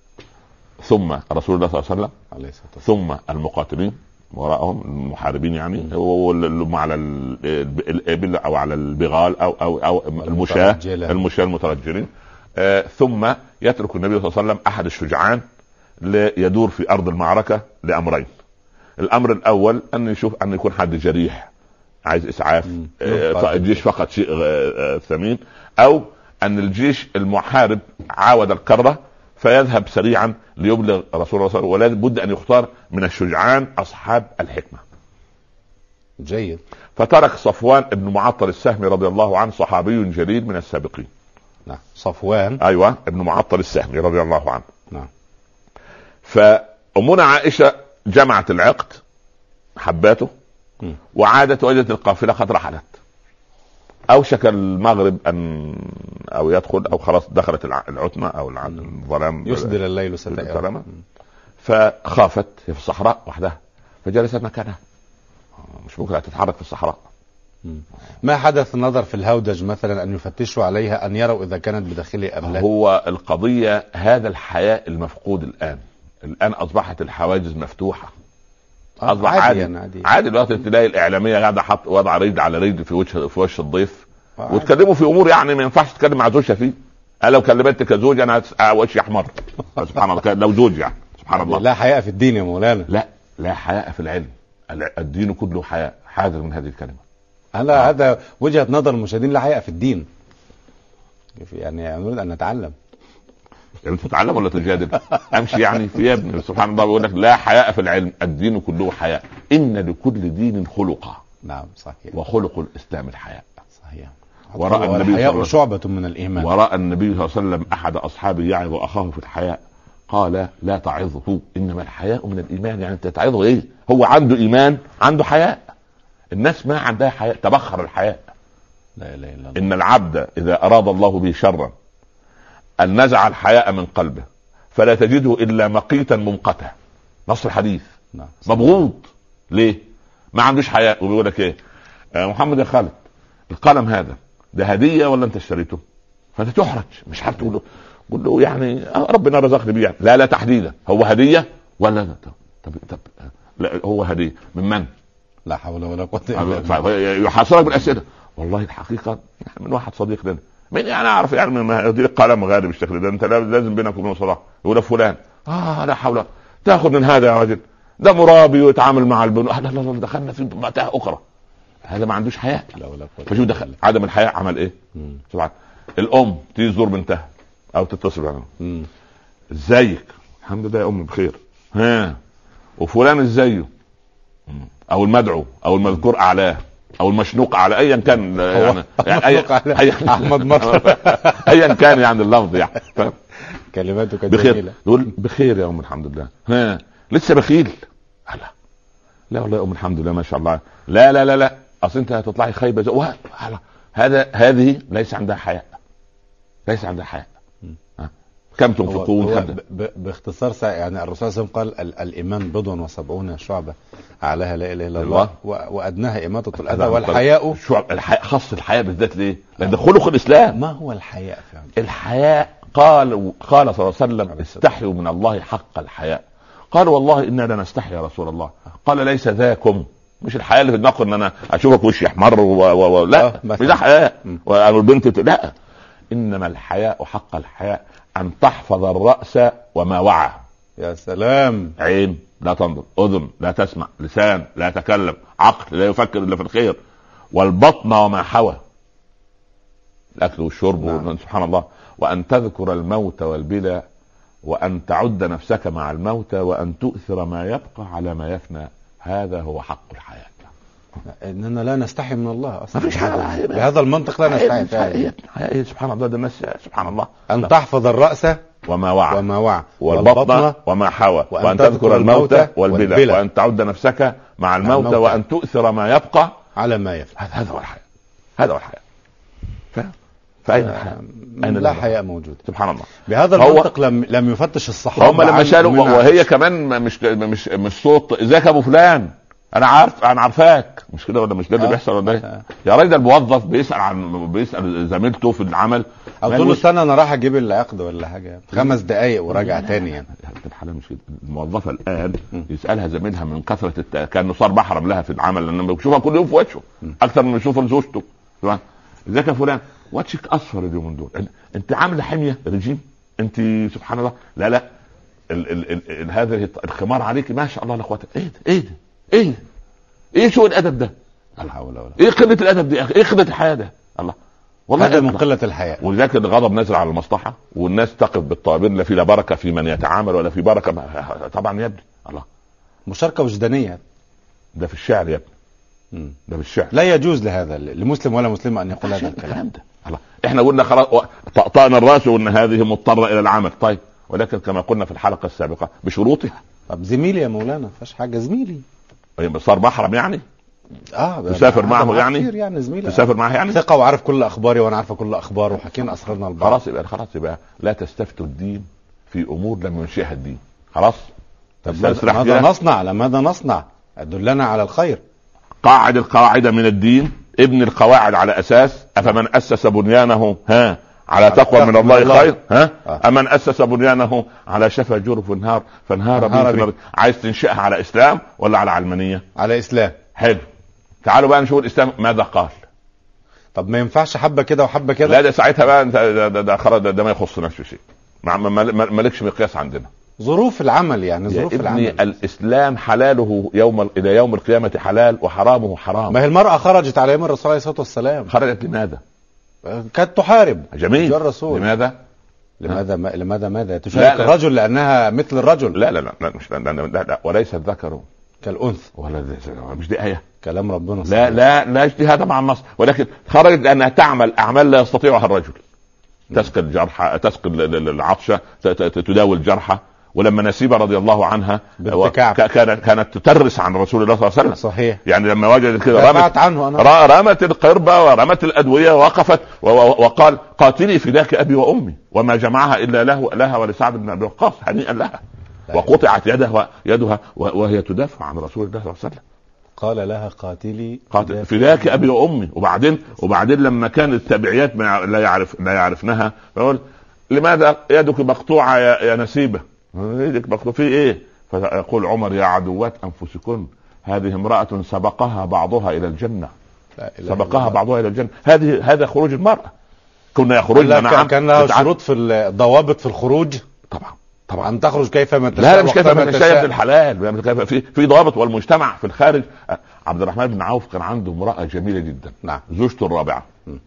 ثم رسول الله صلى الله عليه وسلم عليه الصلاة والسلام، ثم المقاتلين وراءهم المحاربين يعني هم على الابل او على البغال او او او المشاة المشاة المترجلين. آه ثم يترك النبي صلى الله عليه وسلم احد الشجعان ليدور في ارض المعركه لامرين. الامر الاول ان يشوف ان يكون حد جريح عايز اسعاف، آه الجيش فقط شيء آه ثمين، او ان الجيش المحارب عاود الكره فيذهب سريعا ليبلغ رسول الله صلى الله عليه وسلم، ولا بد ان يختار من الشجعان اصحاب الحكمه. جيد. فترك صفوان ابن معطل السهمي رضي الله عنه، صحابي جليل من السابقين. نعم. صفوان ايوه ابن معطل السهمي رضي الله عنه. نعم. فأمنا عائشة جمعت العقد حباته وعادت وجدت القافلة قد رحلت، أوشك المغرب أن أو يدخل أو خلاص دخلت العتمة أو الظلام، يصدر الليل ستأيام، فخافت في الصحراء وحدها فجلست مكانها، مش ممكن تتحرك في الصحراء. ما حدث النظر في الهودج مثلا أن يفتشوا عليها أن يروا إذا كانت بداخله أم لا؟ هو القضية هذا الحياء المفقود الآن. الآن أصبحت الحواجز مفتوحة، أصبح عادي عادي, عادي. دلوقتي تلاقي الإعلامية قاعدة حط وضع رجل على رجل في وجه في وش الضيف وتكلموا في أمور يعني ما ينفعش تتكلم مع زوجها فيه. أنا لو كلمتك كزوج أنا وشي أحمر سبحان الله، لو زوج يعني سبحان الله. لا حياء في الدين يا مولانا. لا لا حياء في العلم، الدين كله حياء. حاذر من هذه الكلمة. هلا آه. هذا وجهة نظر المشاهدين، لا حياء في الدين، يعني نريد أن نتعلم. يعني تتعلم ولا تجادل؟ امشي يعني في يا ابني سبحان الله بيقول لك لا حياء في العلم، الدين كله حياء، ان لكل دين خلقا. نعم صحيح. وخلق الاسلام الحياء. صحيح. وراء النبي الحياء شعبة من الايمان. وراء النبي صلى الله عليه وسلم احد اصحابه يعظ اخاه في الحياء قال لا تعظه انما الحياء من الايمان. يعني انت تعظه ايه؟ هو عنده ايمان عنده حياء. الناس ما عندها حياء، تبخر الحياء. لا اله الا الله. ان العبد اذا اراد الله به شرا أن نزع الحياء من قلبه فلا تجده إلا مقيتا ممقتا. نص الحديث. نعم. مبغوض ليه؟ ما عندوش حياء. وبيقول لك ايه؟ آه محمد يا خالد القلم هذا ده هدية ولا انت اشتريته؟ فانت تحرج، مش عارف تقول له قول له يعني ربنا رزقني بيه. لا لا تحديدا، هو هدية ولا لا؟ طب طب لا هو هدية من من؟ لا حول ولا قوة الا بالله. يحاصرك بالأسئلة. والله الحقيقة من واحد صديق لنا من يعني اعرف يعني ما دي قلم غالي بالشكل ده، انت لازم بينك وبين صلاح. يقول فلان اه لا حول، تاخذ من هذا يا رجل ده مرابي ويتعامل مع البنو. لا لا لا دخلنا في متاهه اخرى. هذا ما عندوش حياء. فشو دخل عدم الحياء عمل ايه؟ سبحان. الام تيجي تزور بنتها او تتصل بها، ازيك؟ الحمد لله يا امي بخير. ها وفلان ازايه؟ او المدعو او المذكور اعلاه او المشنوق على ايا كان يعني, يعني أي احمد مطر ايا كان يعني اللفظ يعني كلماته كانت جميله. يقول بخير يا ام الحمد لله. ها لسه بخيل؟ لا لا والله يا ام الحمد لله ما شاء الله. لا لا لا لا اصل انت هتطلعي خايبه. هذا هذه ليس عندها حياء، ليس عندها حياء. كم تنفقون؟ باختصار يعني الرسول صلى الله عليه وسلم قال الايمان بضع وسبعون شعبة، اعلاها لا اله الا الله وادناها اماطة الاذى والحياء شعب. الحياء خاص الحياء بالذات ليه؟ لان ده خلق الاسلام. ما هو الحياء فعلا؟ الحياء قال قال صلى الله عليه وسلم استحيوا من الله حق الحياء. قال والله انا لنستحي يا رسول الله. قال ليس ذاكم، مش الحياء اللي في دماغك ان انا اشوفك وشي احمر و... و... و... لا مش ده حياء. والبنت لا، انما الحياء حق الحياء أن تحفظ الرأس وما وعى. يا سلام. عين لا تنظر، أذن لا تسمع، لسان لا يتكلم، عقل لا يفكر إلا في الخير، والبطن وما حوى، الأكل والشرب. نعم. سبحان الله. وأن تذكر الموت والبلى، وأن تعد نفسك مع الموت، وأن تؤثر ما يبقى على ما يفنى. هذا هو حق الحياة. اننا لا نستحي من الله اصلا. ما فيش حاجه بهذا المنطق لا نستحي فعلا. سبحان الله. ده الناس سبحان الله. ان تحفظ الراس وما وعى وما وعى والبطن وما حوى، وان تذكر الموت والبلى، وان تعد نفسك مع الموت، وان تؤثر ما يبقى على ما يفنى. هذا هو الحياة. هذا هو الحياة. فأين الحياة؟ أين لا حياء موجود؟ سبحان الله. بهذا المنطق لم لم يفتش الصحابة. هم لما شالوا وهي كمان مش مش مش صوت ازيك يا ابو فلان، انا عارف انا عارفاك، مش كده ولا مش ده اللي بيحصل ولا ايه؟ يا راجل الموظف بيسال عن بيسال زميلته في العمل، او تقول له استنى انا راح اجيب العقد ولا حاجه خمس دقائق وراجع تاني. يعني الحاله مش كده. الموظفه الان يسالها زميلها من كثره الت... كانه صار محرم لها في العمل، لانه بيشوفها كل يوم في وجهه اكثر من يشوفها زوجته. ازيك يا فلان؟ واتشك اصفر اليومين دول. انت عامله حميه رجيم انت، سبحان الله. لا لا ال ال ال ال هذا الخمار عليك ما شاء الله لا قوه. ايه ده ايه ده ايه ده ايه سوء الادب ده؟ ايه قله الادب دي يا اخي؟ ايه قله الحياه ده؟ الله والله هذا من قله الحياء. ولذلك الغضب نزل على المصلحه والناس تقف بالطوابير، لا في لا بركه في من يتعامل ولا في بركه. طبعا يا ابني الله مشاركه وجدانيه. ده في الشعر يا ابني، ده في الشعر. لا يجوز لهذا لمسلم ولا مسلمه ان يقول هذا الكلام ده. الله احنا قلنا خلاص طأطأنا الراس وقلنا هذه مضطره الى العمل. طيب ولكن كما قلنا في الحلقه السابقه بشروطها. طب زميلي يا مولانا ما فيش حاجه، زميلي صار محرم يعني؟ اه تسافر معه يعني؟ يعني زميلي تسافر معه يعني؟ ثقه وعارف كل اخباري وانا عارفه كل اخباره وحكينا اسرارنا البعض. خلاص يبقى خلاص يبقى لا تستفتوا الدين في امور لم ينشئها الدين. خلاص. طب ماذا نصنع؟ لماذا نصنع؟ دلنا على الخير. قاعد القاعده من الدين، ابن القواعد على اساس افمن اسس بنيانه ها على تقوى من الله خير ها آه. امن اسس بنيانه على شفا جرف نهار فانهار به. عايز تنشئها على اسلام ولا على علمانيه؟ على اسلام. حلو. تعالوا بقى نشوف الاسلام ماذا قال. طب ما ينفعش حبه كده وحبه كده؟ لا ده ساعتها بقى انت ده, ده, ده خلاص ده, ده ما يخصناش في شيء. مالكش مقياس عندنا. ظروف العمل يعني ظروف العمل. الاسلام حلاله يوم الى يوم القيامه حلال وحرامه حرام. ما هي المراه خرجت على يوم الرسول عليه الصلاه والسلام. خرجت لماذا؟ كانت تحارب. جميل. الرسول. لماذا؟ لماذا ما لماذا ماذا تشارك الرجل لانها مثل الرجل؟ لا لا لا, لا مش لا لا, لا, لا وليس الذكر كالانثى. ولا مش دي ايه كلام ربنا. لا لا لا اجتهاد مع النص، ولكن خرجت لانها تعمل اعمال لا يستطيعها الرجل. تسقي الجرحى، تسقي العطشه، تداوي الجرحى. ولما نسيبة رضي الله عنها كانت كانت تترس عن رسول الله صلى الله عليه وسلم. صحيح. يعني لما وجدت كده رمت عنه أنا. رمت القربة ورمت الأدوية ووقفت وقال قاتلي فداك أبي وأمي، وما جمعها إلا له لها ولسعد بن أبي وقاص هنيئا لها. وقطعت يدها يدها وهي تدافع عن رسول الله صلى الله عليه وسلم. قال لها قاتلي قاتل فداك أبي وأمي. وبعدين وبعدين لما كان التبعيات لا يعرف لا يعرفنها فقال لماذا يدك مقطوعة يا, يا نسيبة؟ يدك مقطوعة في إيه؟ فيقول عمر يا عدوات أنفسكن هذه امرأة سبقها بعضها إلى الجنة. سبقها بعضها إلى الجنة. هذه هذا خروج المرأة. كنا يخرجنا. نعم. كان لها شروط في الضوابط في الخروج. طبعا طبعا أن تخرج كيفما تشاء. لا لا مش كيفما تشاء في الحلال. في في ضوابط والمجتمع في الخارج. عبد الرحمن بن عوف كان عنده امرأة جميلة جدا. نعم. زوجته الرابعة.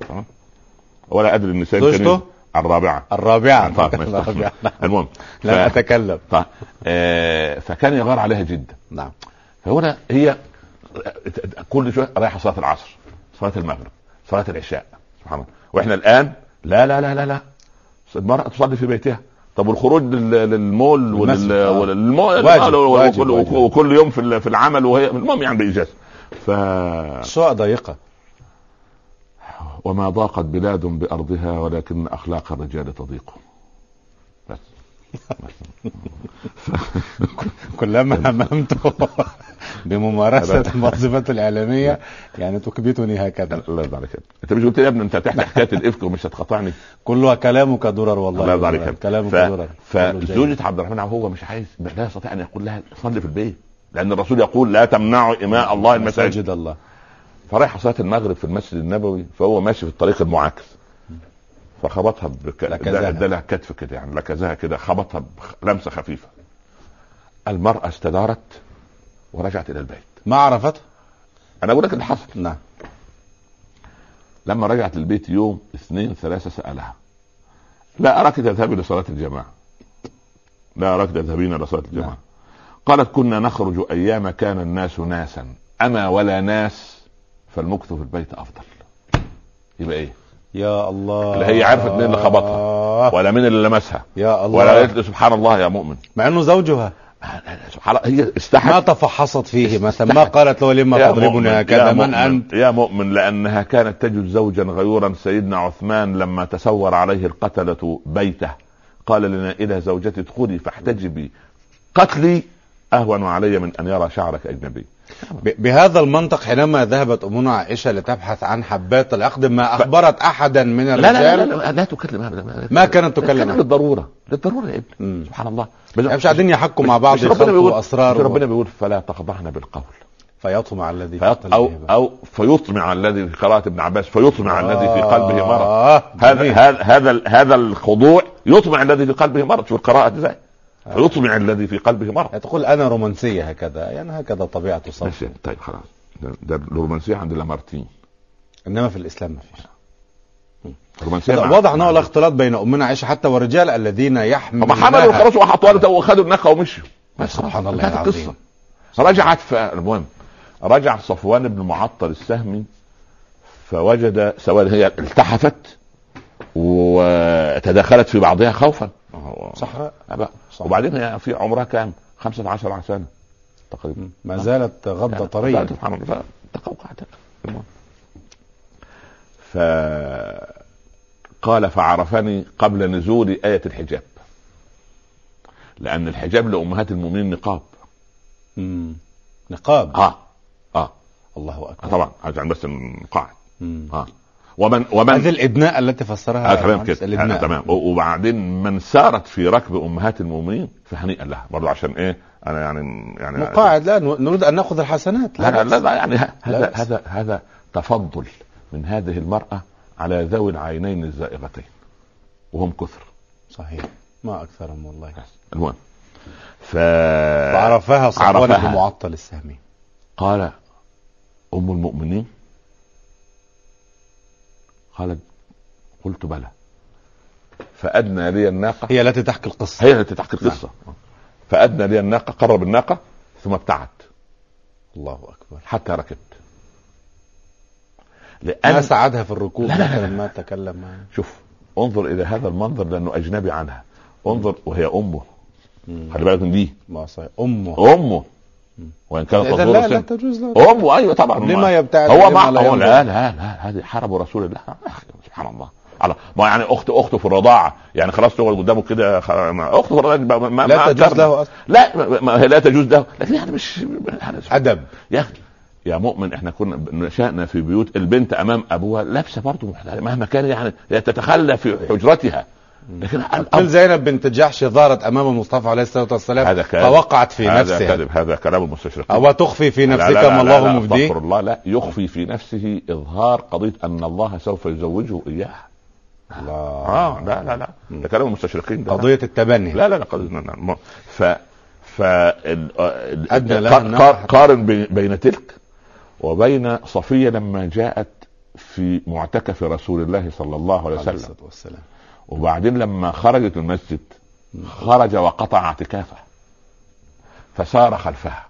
ولا أدري النساء. زوجته الرابعة. الرابعة. الرابعة. المهم. لا أتكلم. ف... آه... فكان يغار عليها جدا. نعم. فهنا هي كل شوية رايحة صلاة العصر، صلاة المغرب، صلاة العشاء، سبحان الله. واحنا الآن لا لا لا لا لا المرأة تصلي في بيتها. طب والخروج للمول والمول وكل يوم في في العمل وهي المهم يعني بإجازة. ف سواء ضيقة. وما ضاقت بلاد بأرضها ولكن أخلاق الرجال تضيق. بس. كلما هممت بممارسة الوظيفة الإعلامية يعني تكبتني هكذا. الله يرضى عليك. انت مش قلت لي يا ابني انت تحت حكاية الإفك ومش هتقاطعني؟ كلها كلامك درر والله. الله يرضى عليك. كلامك درر. فزوجة عبد الرحمن هو مش عايز، لا يستطيع ان يقول لها صلي في البيت، لأن الرسول يقول لا تمنعوا إماء الله المساجد. الله. فرايح صلاة المغرب في المسجد النبوي، فهو ماشي في الطريق المعاكس فخبطها بك... ادالها كتف كده يعني لكزها كده، خبطها لمسة خفيفة. المرأة استدارت ورجعت الى البيت. ما عرفتها. انا اقول لك اللي حصل. نعم. لما رجعت البيت يوم اثنين ثلاثة سألها لا اراك تذهبي لصلاة الجماعة، لا اراك تذهبين لصلاة الجماعة. نعم. قالت كنا نخرج ايام كان الناس ناسا اما ولا ناس فالمكث في البيت افضل. يبقى ايه؟ يا الله. لا هي عرفت مين اللي خبطها ولا مين اللي لمسها يا الله، ولا قالت سبحان الله يا مؤمن، مع انه زوجها. سبحان الله هي استحت، ما تفحصت فيه مثلا، ما قالت له لما تضربني هكذا من انت يا مؤمن، لانها كانت تجد زوجا غيورا. سيدنا عثمان لما تسور عليه القتلة بيته قال لنا الى زوجتي ادخلي فاحتجبي، قتلي اهون علي من ان يرى شعرك اجنبي. بهذا المنطق حينما ذهبت أمنا عائشة لتبحث عن حبات العقد ما أخبرت أحدا من الرجال. لا لا لا, لا, لا تكلم هذا، ما كانت تكلم للضرورة، للضرورة يا ابني. سبحان الله مش قاعدين يحكوا مع بعض يخلقوا أسرار. ربنا بيقول فلا تخضعن بالقول فيطمع الذي في قلبه او او فيطمع الذي في قراءة ابن عباس فيطمع آه الذي في قلبه مرض. هذا هذا هذا هذا الخضوع يطمع الذي في قلبه مرض في القراءة ازاي؟ فيطمع الذي في قلبه مرض. تقول انا رومانسية هكذا، يعني هكذا طبيعة صوت. طيب خلاص، ده الرومانسية عند لامارتين، انما في الاسلام ما فيش. واضح انه الاختلاط بين امنا عائشة حتى والرجال الذين يحملون هم حملوا خلاص وحطوا وخدوا الناقة ومشوا. سبحان الله العظيم. رجعت المهم رجع صفوان بن معطل السهمي فوجد سواء هي التحفت وتداخلت في بعضها خوفا. صحراء. وبعدين هي في عمرها كام؟ خمسة عشر سنة تقريبا، ما زالت غضة يعني طرية. سبحان الله. فتقوقعت. فقال فعرفني قبل نزول آية الحجاب، لأن الحجاب لأمهات المؤمنين نقاب. مم. نقاب. اه اه الله اكبر. طبعا عشان بس نقاعد. اه ومن ومن هذه الادناء التي فسرها. آه تمام كده. آه تمام. وبعدين من سارت في ركب امهات المؤمنين فهنيئا لها برضو. عشان ايه؟ انا يعني يعني مقاعد لا نريد ان ناخذ الحسنات. لا لا, لا, لا يعني هذا هذا هذا تفضل من هذه المرأة على ذوي العينين الزائغتين وهم كثر. صحيح، ما اكثرهم والله. المهم ف... فعرفها صفوان بن معطل السهمي. قال ام المؤمنين؟ قالت قلت بلى. فأدنى لي الناقة. هي التي تحكي القصة. هي التي تحكي القصة. نعم. فأدنى لي الناقة، قرب الناقة ثم ابتعد. الله أكبر. حتى ركبت. لأن ما ساعدها في الركوب مثلا، ما تكلم معها. شوف انظر إلى هذا المنظر لأنه أجنبي عنها. انظر وهي أمه. خلي بالك من دي. ما صحيح. أمه. أمه. وإن كانت لا لا, لا تجوز له. أمه أيوة طبعا. لما يبتعد؟ هو مع لا لا لا هذه حرب رسول الله. سبحان الله. على ما يعني اخت اخته في الرضاعه، يعني خلاص تقعد قدامه كده اخته في الرضاعه ما لا تجوز له أصلا. لا ما هي لا تجوز له، لكن يعني مش ادب يا اخي. يا مؤمن احنا كنا نشأنا في بيوت البنت امام ابوها لابسه برضه مهما كان، يعني تتخلى في حجرتها. لكن كل زينب بنت جحش ظهرت امام المصطفى عليه الصلاه والسلام فوقعت في هذا نفسها. كذب. هذا كلام المستشرقين. او تخفي في نفسك ما الله مبديه. استغفر الله. لا يخفي في نفسه اظهار قضيه ان الله سوف يزوجه اياها. الله. اه لا لا لا ده كلام المستشرقين. ده قضيه التبني. لا لا لا قضيه ف ف ادنى قارن بين تلك وبين صفيه لما جاءت في معتكف رسول الله صلى الله عليه وسلم. وبعدين لما خرجت المسجد خرج وقطع اعتكافه فسار خلفها.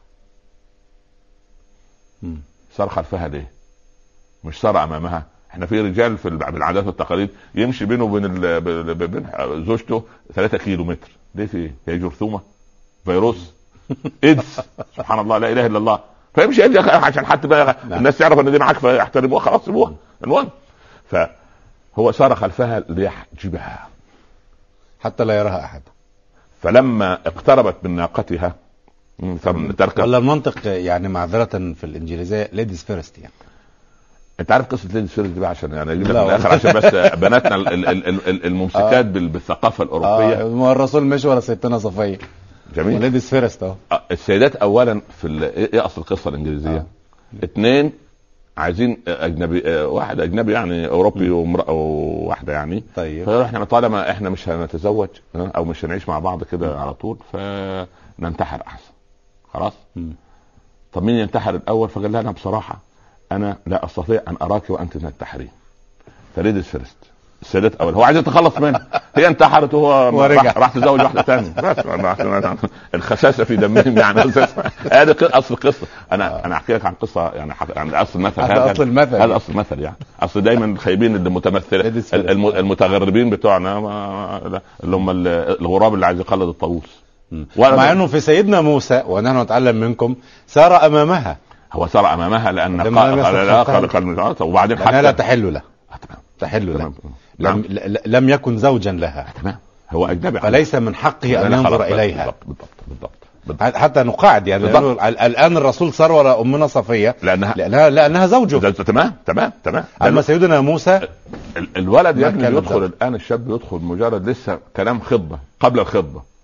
سار خلفها ليه؟ مش سار امامها. احنا في رجال في بالعادات والتقاليد يمشي بينه وبين بين زوجته ثلاثة كيلو متر. ليه؟ في هي جرثومه فيروس ايدز. سبحان الله لا اله الا الله. فيمشي عشان حتى بقى الناس تعرف ان دي معاك فيحترموها خلاص سيبوها. المهم فهو سار خلفها ليحجبها حتى لا يراها احد. فلما اقتربت من ناقتها تركب. ولا المنطق يعني معذرة في الانجليزية ليديز فيرست. يعني انت عارف قصة ليديز فيرست دي بقى عشان يعني اجيب لك من الاخر عشان بس بناتنا الممسكات آه. بالثقافة الاوروبية. آه. الرسول مش ولا ستنا صفية. جميل. ليديز فيرست اهو. السيدات اولا في ايه اصل القصة الانجليزية؟ آه. اثنين عايزين اجنبي، واحد اجنبي يعني اوروبي ومرأة وواحدة يعني. طيب. فاحنا طالما احنا مش هنتزوج او مش هنعيش مع بعض كده على طول فننتحر احسن. خلاص. م. طب مين ينتحر الاول؟ فقال لها انا بصراحة انا لا استطيع ان اراك وانت تنتحرين. فليديز فيرست. السيدات اول. هو عايز يتخلص منها. هي انتحرت وهو راح, راح تزوج واحده ثانيه. بس الخساسه في دمهم يعني. هذا اصل القصه. انا انا احكي لك عن قصه يعني يعني اصل المثل. هذا اصل المثل. هذا اصل المثل يعني. اصل دايما الخايبين اللي متمثله المتغربين بتوعنا اللي هم الغراب اللي عايز يقلد الطاووس. مع انه في سيدنا موسى ونحن نتعلم منكم سار امامها. هو سار امامها لان لا خلق المجرات وبعدين حتى لا تحل له. تحل له. لم, لم يكن زوجا لها. تمام. هو اجنبي فليس من حقه ان ينظر اليها. بالضبط بالضبط بالضبط. حتى نقاعد يعني الان الرسول صار وراء امنا صفيه لانها لانها, لأنها زوجه. تمام تمام تمام. اما سيدنا موسى الولد يعني يدخل الان الشاب يدخل مجرد لسه كلام خطبه قبل الخطبه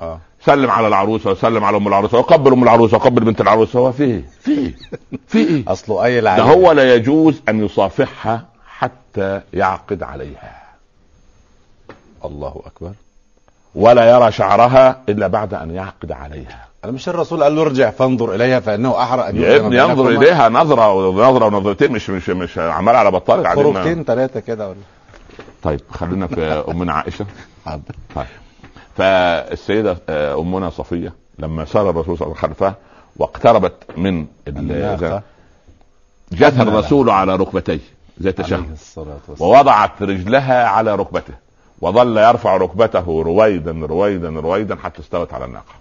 اه سلم على العروسه وسلم على ام العروسه وقبل ام العروسه وقبل بنت العروسه. هو في ايه في ايه في ايه اصله اي ده هو لا يجوز ان يصافحها حتى يعقد عليها. الله اكبر. ولا يرى شعرها الا بعد ان يعقد عليها. انا مش الرسول قال له ارجع فانظر اليها فانه احرى ان يا ابني ينظر اليها نظره ونظره ونظرتين، مش مش مش عمال على بطال خروجتين ثلاثه كده ولا. طيب خلينا في امنا عائشه. حاضر. طيب فالسيده امنا صفيه لما سار الرسول صلى الله عليه وسلم خلفها واقتربت من جث الرسول على ركبتيه زي التشهد ووضعت رجلها على ركبته وظل يرفع ركبته رويدا رويدا رويدا حتى استوت على الناقه.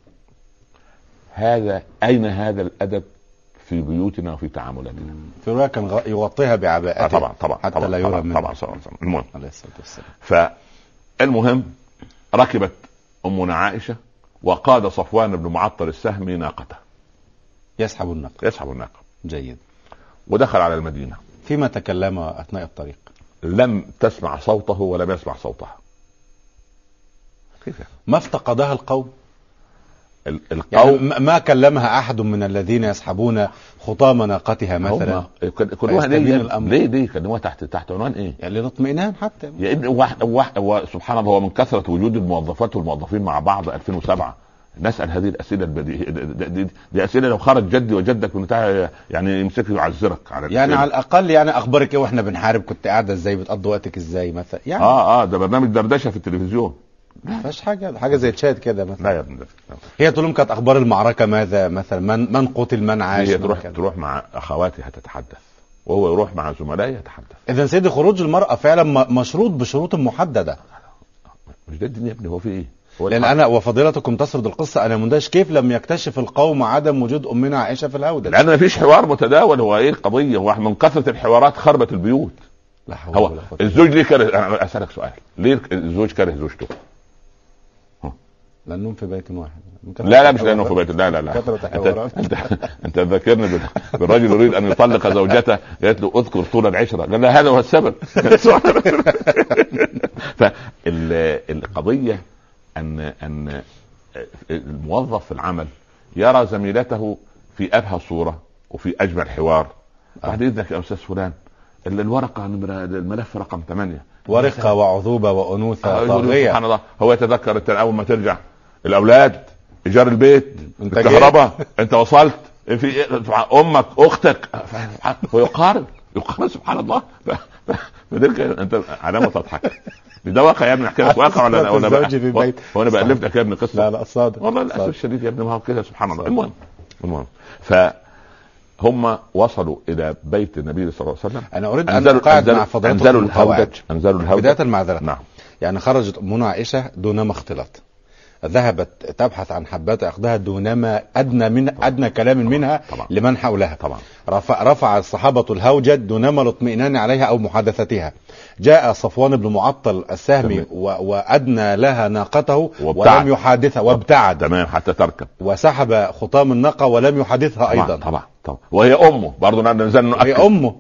هذا اين هذا الادب في بيوتنا وفي تعاملاتنا؟ في روايه كان يغطيها بعباءته. آه طبعا طبعا حتى طبعا لا يرى منه. طبعا طبعا طبعا. المهم عليه الصلاه والسلام. فالمهم ركبت امنا عائشه وقاد صفوان بن معطل السهمي ناقته يسحب الناقه. يسحب الناقه. جيد. ودخل على المدينه. فيما تكلم اثناء الطريق؟ لم تسمع صوته ولم يسمع صوتها. كيف ما افتقدها القوم؟ القوم يعني ما كلمها احد من الذين يسحبون خطام ناقتها مثلا؟ كلموها ليه؟ ليه ليه كلموها تحت تحت عنوان ايه؟ يعني للاطمئنان حتى يا ابني. واحد واحد سبحان الله، هو من كثره وجود الموظفات والموظفين مع بعض ألفين وسبعة نسال هذه الاسئله البديهيه دي, دي, دي اسئله لو خرج جدي وجدك من بتاع يعني يمسك يعذرك على يعني على الاقل يعني اخبارك ايه واحنا بنحارب؟ كنت قاعده ازاي؟ بتقضي وقتك ازاي مثلا؟ يعني اه اه ده برنامج دردشه في التلفزيون. ما فيش حاجه حاجه زي تشات كده مثلا. لا يا ابني. هي تقول لهم كانت اخبار المعركه ماذا مثلا؟ من من قتل من عاش؟ هي تروح تروح مع اخواتها تتحدث وهو يروح مع زملائه يتحدث. اذا سيدي خروج المراه فعلا مشروط بشروط محدده. مش ده الدنيا يا ابني. هو في ايه؟ لان انا وفضيلتكم تسرد القصه انا مندهش كيف لم يكتشف القوم عدم وجود امنا عائشه في الهودج. لان ما فيش حوار متداول. هو ايه القضيه؟ هو من كثره الحوارات خربت البيوت. لا حول هو ولا قوة. الزوج ليه كره؟ انا اسالك سؤال، ليه الزوج كره زوجته؟ لانهم في بيت واحد. لا لا مش لانه في بيت. لا لا لا انت انت, انت ذكرني بالرجل يريد ان يطلق زوجته قالت له اذكر طول العشره. لا لا هذا هو السبب. فالقضيه ان ان الموظف في العمل يرى زميلته في ابهى صوره وفي اجمل حوار. بعد اذنك يا استاذ فلان الورقه الملف رقم ثمانية ورقه وعذوبه وانوثه طاغيه. سبحان الله. هو يتذكر اول ما ترجع الاولاد، ايجار البيت، الكهرباء، انت وصلت في امك اختك. ويقارن يقارن سبحان الله. انت علامه تضحك. ده واقع يا ابني. احكي لك واقع ولا ولا بقى وانا بألف لك يا ابني قصه؟ لا لا صادق والله للاسف الشديد يا ابني. ما هو كده سبحان الله. المهم المهم فهم وصلوا الى بيت النبي صلى الله عليه وسلم. انا اريد ان اقعد مع فضيلتكم. انزلوا الهودج انزلوا الهودج بدايه المعذره. نعم. يعني خرجت امنا عائشه دونما اختلاط، ذهبت تبحث عن حبات عقدها دونما ادنى من ادنى كلام منها طبعا. لمن حولها. طبعا. رفع, رفع الصحابه الهوجة دونما الاطمئنان عليها او محادثتها. جاء صفوان بن معطل السهمي و... وادنى لها ناقته وابتعد. ولم يحادثها وابتعد تمام حتى تركب وسحب خطام الناقه ولم يحادثها طبعا. ايضا. طبعا طبعا. وهي امه برضه ننزل نؤكد. هي امه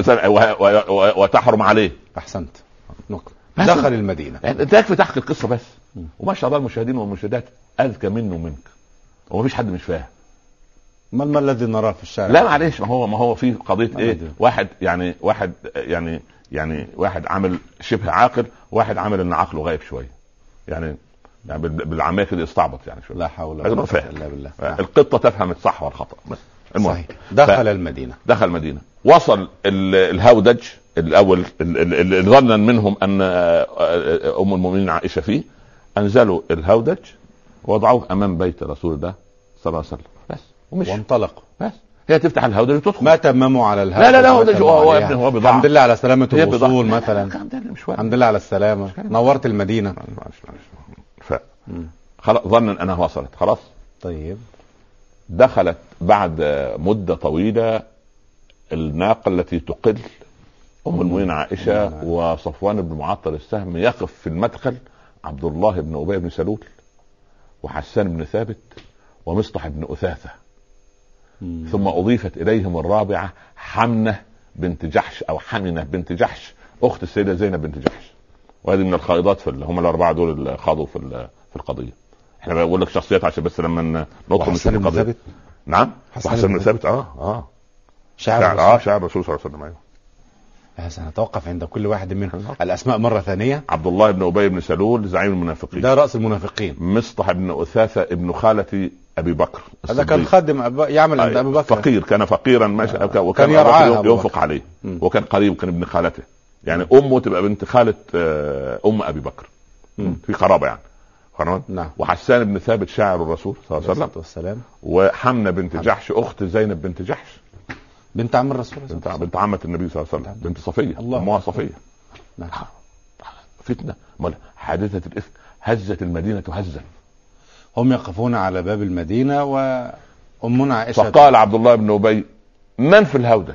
وتحرم عليه. احسنت. نقل. دخل المدينه. انت يكفي تحكي القصه بس. وما شاء الله المشاهدين والمشاهدات اذكى منه ومنك وما فيش حد مش فاهم. ما ما الذي نراه في الشارع؟ لا معلش. ما هو ما هو في قضيه ايه؟ واحد يعني واحد يعني يعني واحد عامل شبه عاقل، واحد عامل ان عقله غايب شويه. يعني يعني بالعاميه كده يستعبط يعني شويه. لا حول ولا قوه الا بالله. القطه تفهم الصح والخطا بس. المهم دخل المدينه. دخل المدينه. وصل الهودج الاول اللي ظنا منهم ان ام المؤمنين عائشه فيه. انزلوا الهودج ووضعوه امام بيت رسول الله صلى الله عليه وسلم بس ومش وانطلقوا بس. هي تفتح الهودج وتدخل. ما تمموا على الهودج. لا لا لا هودج هو ابني هو بضاعه. الحمد لله على سلامه الوصول مثلا. مش الحمد لله على السلامه. نورت المدينه. ف خلاص ظنا انها وصلت خلاص. طيب دخلت بعد مده طويله الناقه التي تقل ام المؤمنين عائشه وصفوان بن معطل السهم يقف في المدخل عبد الله بن ابي بن سلول وحسان بن ثابت ومصطح بن اثاثه. مم. ثم اضيفت اليهم الرابعه حمنه بنت جحش او حمنه بنت جحش اخت السيده زينب بنت جحش. وهذه من الخائضات في هم الاربعه دول اللي خاضوا في في القضيه. احنا بقول لك شخصيات عشان بس لما ندخل نشوف القضيه. نعم حسن بن ثابت اه اه شاعر شاعر اه شاعر الرسول صلى الله عليه وسلم. ايوه سنتوقف عند كل واحد منهم. الاسماء مره ثانيه. عبد الله بن ابي بن سلول زعيم المنافقين، ده راس المنافقين. مصطح بن اثاثه ابن خاله ابي بكر، هذا كان خادم أب... يعمل عند ابي بكر، فقير، كان فقيرا ماشي آه. وكان يرعاه ينفق عليه، م. وكان قريب، كان ابن خالته، يعني امه تبقى بنت خاله ام ابي بكر، م. في قرابه يعني. نعم. وحسان بن ثابت شاعر الرسول صلى الله عليه وسلم، وحمنه بنت جحش اخت زينب بنت جحش بنت عم الرسول، بنت, بنت عمة النبي صلى الله عليه وسلم، بنت صفية، امها صفية. نعم. فتنة، حادثة الإفك هزت المدينة هزا. هم يقفون على باب المدينة وأمنا عائشة، فقال عبد الله بن أبي من في الهودج؟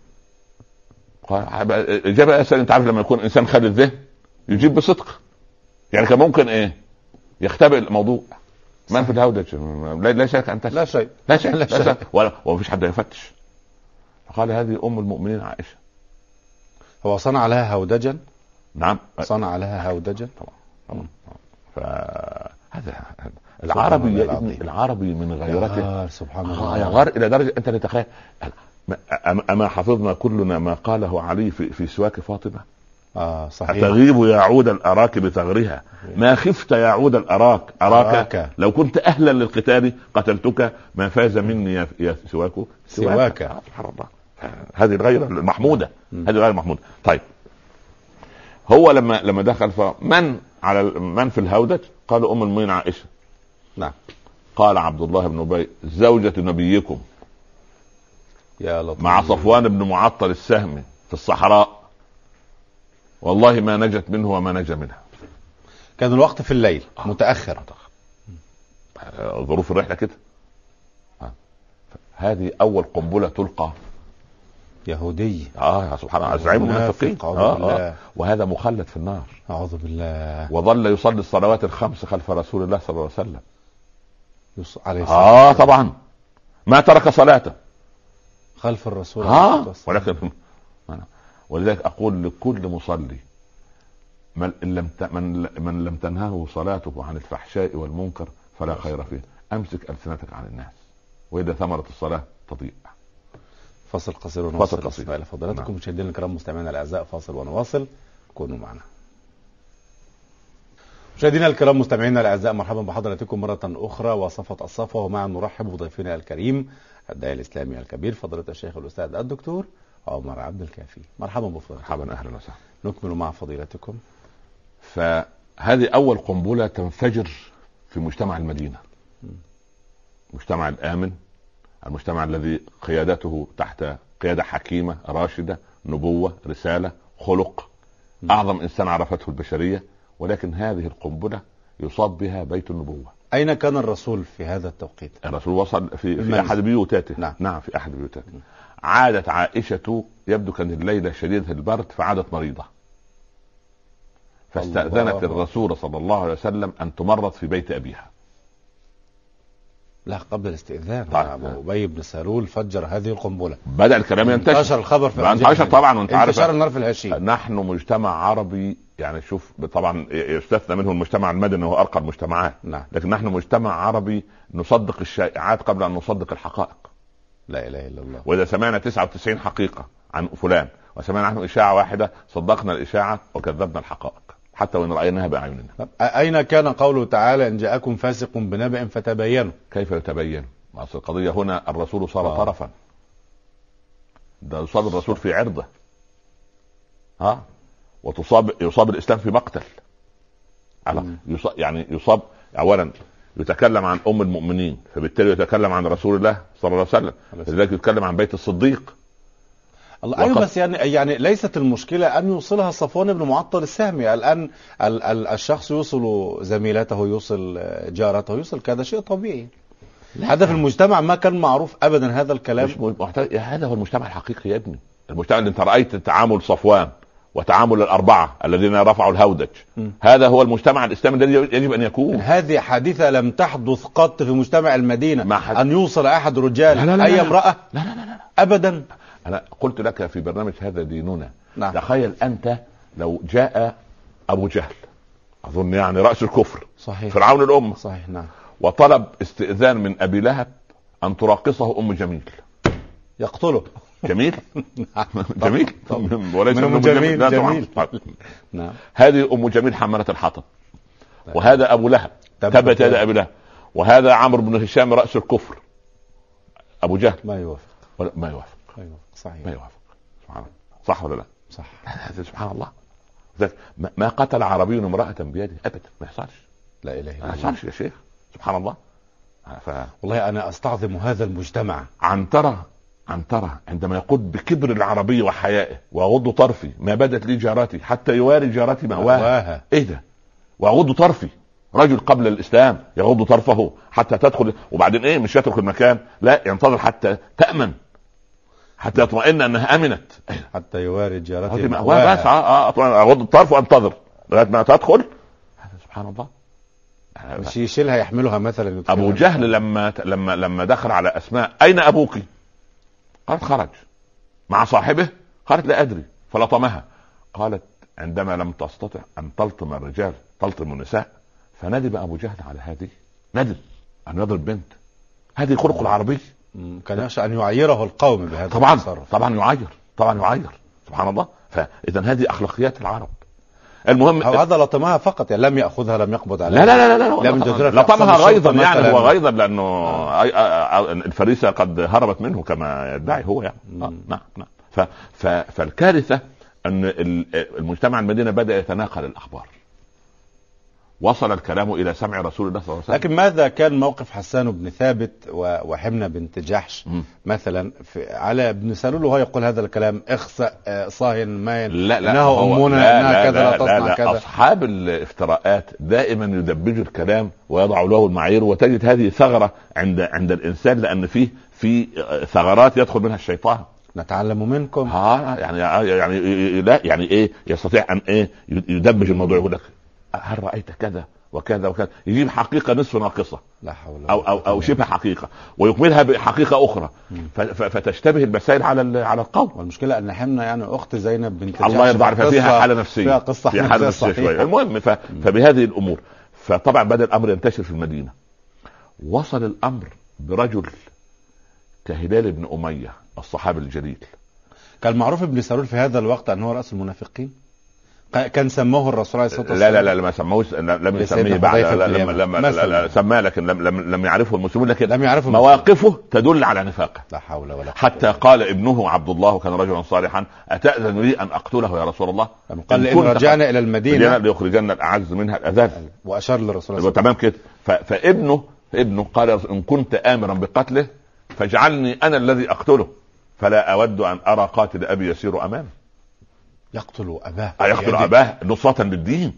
قال إجابة أسأل. أنت عارف لما يكون إنسان خالد الذهن يجيب بصدق، يعني كان ممكن إيه يختبئ الموضوع. من في الهودج؟ لا شيء أنت لا شيء لا شيء لا شيء ولا ومفيش حد يفتش. قال هذه أم المؤمنين عائشة. هو صنع لها هودجا؟ نعم صنع لها هودجا طبعا طبعا. فهذا العربي يا ابني، العربي من غيرته سبحان الله يغار إلى درجة أنت تتخيل. أما حفظنا كلنا ما قاله علي في, في سواك فاطمة؟ آه صحيح. أتغيب يا عود الأراك بثغرها، ما خفت يا عود الأراك أراك, أراك. لو كنت أهلا للقتال قتلتك، ما فاز مني يا, يا سواك سواك. سبحان الله. هذه الغيرة المحمودة، هذه الغيرة المحمودة. طيب هو لما لما دخل فمن على من في الهودج؟ قالوا أم المؤمنين عائشة. نعم. قال عبد الله بن أبي زوجة نبيكم يا لطيف. مع صفوان بن معطل السهمي في الصحراء، والله ما نجت منه وما نجا منها. كان الوقت في الليل آه. متأخر، ظروف الرحلة كده. آه. هذه أول قنبلة تلقى يهودي اه سبحان الله، زعيم المنافقين آه آه. وهذا مخلد في النار، اعوذ بالله. وظل يصلي الصلوات الخمس خلف رسول الله صلى الله عليه وسلم يص... عليه اه طبعا ما ترك صلاته خلف الرسول آه. ولكن ولذلك اقول لكل مصلي من لم ت... من... من لم تنهه صلاته عن الفحشاء والمنكر فلا خير فيه. امسك السنتك عن الناس، واذا ثمرة الصلاة تضيع. فاصل قصير ونواصل. فاصل قصير. فضلاتكم مشاهدينا الكرام مستمعينا الاعزاء، فاصل ونواصل، كونوا معنا. مشاهدينا الكرام مستمعينا الاعزاء، مرحبا بحضراتكم مرة اخرى وصفة الصفوة، ومع نرحب بضيفنا الكريم الداعية الاسلامي الكبير فضيلة الشيخ الاستاذ الدكتور عمر عبد الكافي. مرحبا بفضيلتكم. مرحبا اهلا وسهلا. نكمل مع فضيلتكم. فهذه اول قنبلة تنفجر في مجتمع المدينة، مجتمع الآمن، المجتمع الذي قيادته تحت قيادة حكيمة راشدة، نبوة، رسالة، خلق، أعظم إنسان عرفته البشرية. ولكن هذه القنبلة يصاب بها بيت النبوة. أين كان الرسول في هذا التوقيت؟ الرسول وصل في, في أحد بيوتاته. نعم. نعم في أحد بيوتاته. عادت عائشة، يبدو كانت الليلة شديدة البرد فعادت مريضة، فاستأذنت الرسول صلى الله عليه وسلم أن تمرض في بيت أبيها. لا قبل الاستئذان أبي بن سلول فجر هذه القنبلة، بدأ الكلام ينتشر، انتشر الخبر في انتشر طبعا. وانت عارف انتشار النار في الهشيم. نحن مجتمع عربي، يعني شوف طبعا يستثنى منه المجتمع المدني وهو أرقى المجتمعات. نعم. لكن نحن مجتمع عربي نصدق الشائعات قبل أن نصدق الحقائق. لا إله إلا الله. وإذا سمعنا تسعة وتسعين حقيقة عن فلان وسمعنا عنه إشاعة واحدة صدقنا الإشاعة وكذبنا الحقائق حتى وإن رأيناها بأعيننا. أين كان قوله تعالى إن جاءكم فاسق بنبأ فتبينوا؟ كيف يتبين؟ أصل القضية هنا الرسول صار آه. طرفا، ده يصاب الرسول في عرضه، ها، وتصاب يصاب الإسلام في مقتل. على يصاب يعني يصاب أولا يتكلم عن أم المؤمنين، فبالتالي يتكلم عن رسول الله صلى الله عليه وسلم، لذلك يتكلم عن بيت الصديق. الله. أيوة بس يعني يعني ليست المشكلة أن يوصلها صفوان بن معطل السهمي. الآن ال ال الشخص يوصل زميلته، يوصل جارته، يوصل كذا شيء طبيعي. هذا في المجتمع ما كان معروف أبدا هذا الكلام. مش محتاج. هذا هو المجتمع الحقيقي يا ابني، المجتمع اللي انت رأيت تعامل صفوان وتعامل الأربعة الذين رفعوا الهودج. م. هذا هو المجتمع الإسلامي الذي يجب أن يكون. هذه حادثة لم تحدث قط في مجتمع المدينة، حد... أن يوصل أحد رجال لا لا لا أي لا امرأة لا لا لا لا. أبدا. أنا قلت لك في برنامج هذا ديننا. نعم. تخيل أنت لو جاء أبو جهل اظن يعني راس الكفر، صحيح، فرعون الامه، صحيح، نعم. وطلب استئذان من ابي لهب ان تراقصه ام جميل. يقتله. جميل. جميل. وليس ام جميل. لا جميل. نعم. هذه ام جميل حملة الحطب، وهذا ابو لهب تبت يد ابي لهب، وهذا عمرو بن هشام راس الكفر ابو جهل. ما يوافق، ما يوافق. أيوة. صحيح. ما يوافق. سبحان الله. صح ولا لا؟ صح. هذا سبحان الله. ما قتل عربي امرأة بيده ابدا، ما يحصلش. لا اله الا الله. ما يحصلش يا شيخ، سبحان الله. ف... والله انا استعظم هذا المجتمع. عنترة عنترة عندما يقول بكبر العربي وحيائه: واغض طرفي ما بدت لي جارتي حتى يواري جارتي مأواها. ايه ده؟ واغض طرفي. رجل قبل الاسلام يغض طرفه حتى تدخل، وبعدين ايه؟ مش يترك المكان، لا، ينتظر حتى تأمن، حتى يطمئن انها امنت، حتى يواري جارتي مأواها. بس اه اه اغض الطرف وانتظر لغايه ما تدخل. هذا سبحان الله. مش يشيلها يحملها مثلا. ابو جهل لما لما لما دخل على اسماء: اين ابوك؟ قالت: خرج مع صاحبه. قالت: لا ادري. فلطمها. قالت: عندما لم تستطع ان تلطم الرجال تلطم النساء. فندب ابو جهل على هذه، ندب ان يضرب بنت. هذه خلق العربي. كان يخشى ان يعيره القوم بهذا طبعا التصرف. طبعا يعير، طبعا يعير، سبحان الله. فاذا هذه اخلاقيات العرب. المهم هذا لطمها فقط، يعني لم ياخذها، لم يقبض عليها. لا لا لا لا, لا, لا لطمها غيظا، يعني هو غيظا لانه آه. الفريسه قد هربت منه كما يدعي هو يعني. آه. نعم نعم. فالكارثه ان المجتمع المدينه بدا يتناقل الاخبار، وصل الكلام الى سمع رسول الله صلى الله عليه وسلم. لكن ماذا كان موقف حسان بن ثابت وحمنه بنت جحش م. مثلا في على ابن سلول وهو يقول هذا الكلام: اخسأ صاهن ماين، لا لا انه امنا لا انها لا كذا لا, لا تصنع لا لا كذا. اصحاب الافتراءات دائما يدبجوا الكلام ويضعوا له المعايير، وتجد هذه ثغره عند عند الانسان، لان فيه في ثغرات يدخل منها الشيطان. نتعلم منكم. ها يعني يعني لا يعني ايه يستطيع ان ايه يدبج الموضوع، يقول لك: هل رأيت كذا وكذا وكذا، يجيب حقيقة نصف ناقصة، لا حول أو أو أو شبه حقيقة، ويكملها بحقيقة أخرى، فتشتبه المسائل على على القوم. والمشكلة أن حمنا يعني أخت زينب بنت جحش، الله يرضى عنها، فيها حالة نفسية، فيها قصة فيها حالة نفسية شوية. المهم فبهذه الأمور، فطبعا بدأ الأمر ينتشر في المدينة. وصل الأمر برجل كهلال بن أمية الصحابي الجليل. كان معروف ابن سلول في هذا الوقت أنه رأس المنافقين. كان سموه الرسول عليه الصلاه والسلام. لا لا لا ما سموه، لم يسميه بعد، لم لم سماه، لكن لم لم لم يعرفه المسلمون، لكن لم يعرفه مواقفه تدل على نفاقه. لا حول ولا قوه. حتى قال ابنه عبد الله، كان رجلا صالحا: اتأذن لي ان اقتله يا رسول الله؟ قال: إن رجعنا الى المدينه ليخرجن الاعز منها الاذل. واشار للرسول الله تمام كده. فابنه ابنه قال: ان كنت امرا بقتله فاجعلني انا الذي اقتله، فلا اود ان ارى قاتل ابي يسير امامي. يقتل أباه. يقتل أباه نصرة للدين.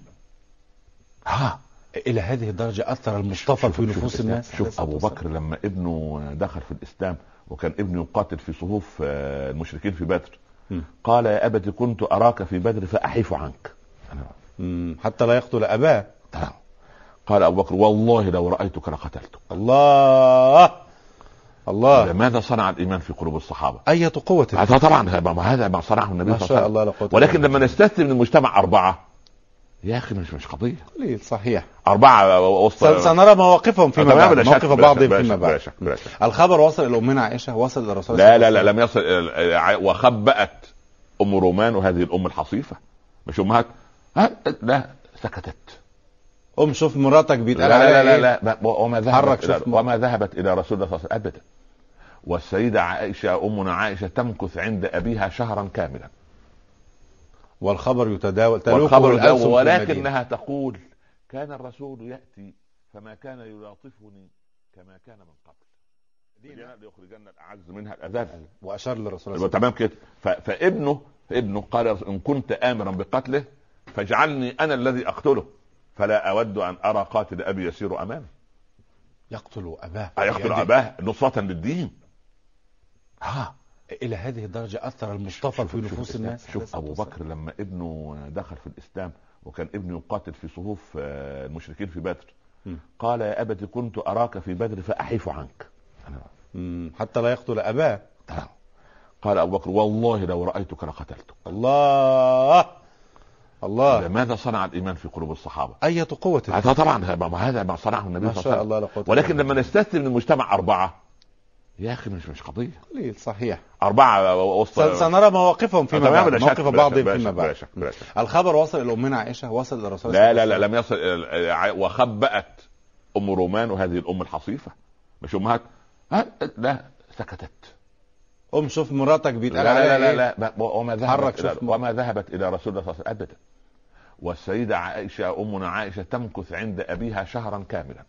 ها إلى هذه الدرجة أثر المصطفى في نفوس الناس. شوف أبو بكر لما ابنه دخل في الإسلام، وكان ابنه يقاتل في صفوف المشركين في بدر، م. قال: يا أبت كنت أراك في بدر فأحيف عنك. م. حتى لا يقتل أباه. قال أبو بكر: والله لو رأيتك لقتلتك. الله الله. ماذا صنع الإيمان في قلوب الصحابة؟ أية قوة. طبعا هذا ما صنعه النبي ما شاء الله. ولكن لما نستثني من المجتمع أربعة، يا أخي مش مش قضية قليل. صحيح. أربعة وسط. سنرى مواقفهم فيما بعد، موقف بعضهم فيما بعد. الخبر وصل إلى أمنا عائشة، وصل إلى الرسول. لا لا لا لم يصل. وخبأت أم رومان، وهذه الأم الحصيفة مش أمهات، لا سكتت. أم شوف مراتك بيتقال لا لا لا لا, لا. وما ذهبت إلى وما ذهبت إلى رسول الله صلى الله عليه وسلم أبدا. والسيدة عائشة أمنا عائشة تمكث عند أبيها شهرا كاملا، والخبر يتداول والخبر يتداول ولكنها تقول: كان الرسول يأتي فما كان يلاطفني كما كان من قبل، ليخرجن الأعز منها الأذل. وأشار للرسول تمام كده. فابنه ابنه قال: إن كنت آمرا بقتله فاجعلني أنا الذي أقتله، فلا أود أن أرى قاتل أبي يسير أمامي. يقتل أباه. يقتل أباه نصرة للدين. ها إلى هذه الدرجة أثر المصطفى في نفوس الناس. شوف أبو بكر لما ابنه دخل في الإسلام، وكان ابنه يقاتل في صفوف المشركين في بدر، م. قال: يا أبت كنت أراك في بدر فأحيف عنك. م. حتى لا يقتل أباه. قال أبو بكر: والله لو رأيتك لقتلتك. الله الله. ماذا صنع الايمان في قلوب الصحابه؟ اية قوة. هذا طبعا هذا ما صنعه النبي ما صلى شاء الله عليه الله. وسلم. ولكن لما نستثني من المجتمع اربعه يا اخي مش مش قضيه قليل. صحيح. اربعه وسط. سنرى مواقفهم فيما بعد. موقف بعضهم فيما بعد. شك بلا شك. الخبر وصل الى امنا عائشه، وصل الى الرسول. لا لا لا لم يصل. وخبأت ام رومان وهذه الام الحصيفه مش امهات. لا سكتت. ام شوف مراتك بيتقال لا عليها لا لا, لا, لا, لا وما ذهبت إلى م... وما ذهبت الى رسول الله صلى الله عليه وسلم ابدا. والسيده عائشه امنا عائشه تمكث عند ابيها شهرا كاملا.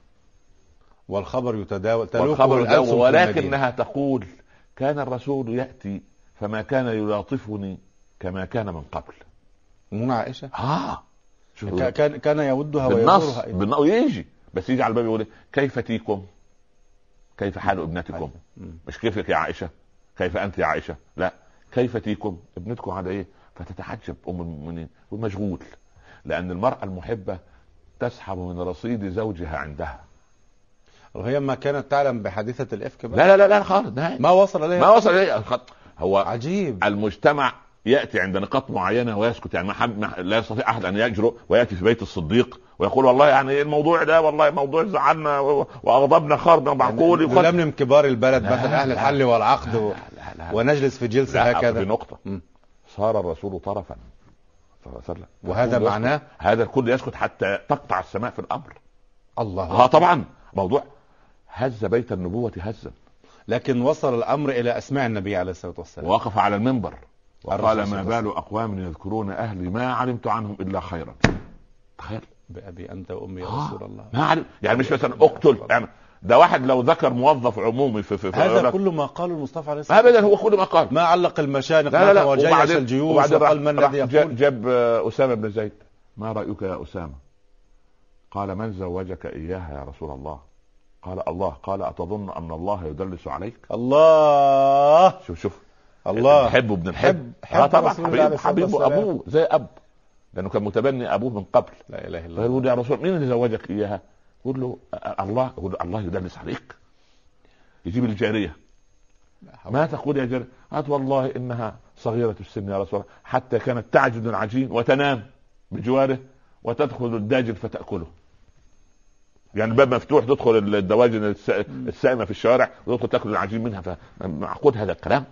والخبر يتداول والخبر يتداول ولكنها تقول كان الرسول ياتي فما كان يلاطفني كما كان من قبل. امنا عائشه اه كان كان يودها ويزورها بالنص ويجي بس يجي على الباب يقول كيف تيكم؟ كيف حال ابنتكم؟ مش كيفك يا عائشه؟ كيف انت يا عائشه؟ لا كيف تيكم؟ ابنتكم على ايه؟ فتتحجب ام المؤمنين ومشغول، لان المراه المحبه تسحب من رصيد زوجها عندها. وهي ما كانت تعلم بحادثه الافك بقى. لا لا لا خالص ما وصل اليها. ما وصل اليها. هو عجيب. المجتمع ياتي عند نقاط معينه ويسكت، يعني ما لا يستطيع احد ان يجرؤ وياتي في بيت الصديق ويقول والله يعني الموضوع ده والله موضوع زعلنا واغضبنا خارنا معقول. ولم من كبار البلد مثلا اهل الحل والعقد و... لا لا لا ونجلس في جلسه هكذا. في نقطه م. صار الرسول طرفا صلى الله عليه وسلم، وهذا معناه هذا الكل يسكت حتى تقطع السماء في الامر. الله. ها طبعا موضوع هز بيت النبوه هزا. لكن وصل الامر الى اسماع النبي عليه الصلاه والسلام. ووقف على المنبر وقال ما بال اقوام يذكرون اهلي ما علمت عنهم الا خيرا. تخيل بأبي أنت وأمي يا رسول الله. ما علم يعني مش مثلا اقتل يعني ده واحد لو ذكر موظف عمومي في, في, في هذا كل ما قاله المصطفى عليه الصلاة والسلام. ابدا هو كل ما قال ما علق المشانق لا لا لا وجيش الجيوش وقال من الذي يقول. جاب أسامة بن زيد ما رأيك يا أسامة؟ قال من زوجك إياها يا رسول الله؟ قال الله. قال أتظن أن الله يدلس عليك؟ الله. شوف شوف الله حبه ابن الحب. اه طبعا حبيب حبيبه أبوه زي أب لأنه كان متبني أبوه من قبل. لا إله إلا الله. يقول يا رسول مين اللي زوجك إياها؟ يقول له الله. يقول الله يدلس عليك. يجيب الجارية ما تقول يا جارية؟ قالت والله إنها صغيرة السن يا رسول الله حتى كانت تعجن العجين وتنام بجواره وتدخل الداجن فتأكله. يعني الباب مفتوح تدخل الدواجن السائمة في الشوارع وتدخل تأكل العجين منها. فمعقود هذا الكلام؟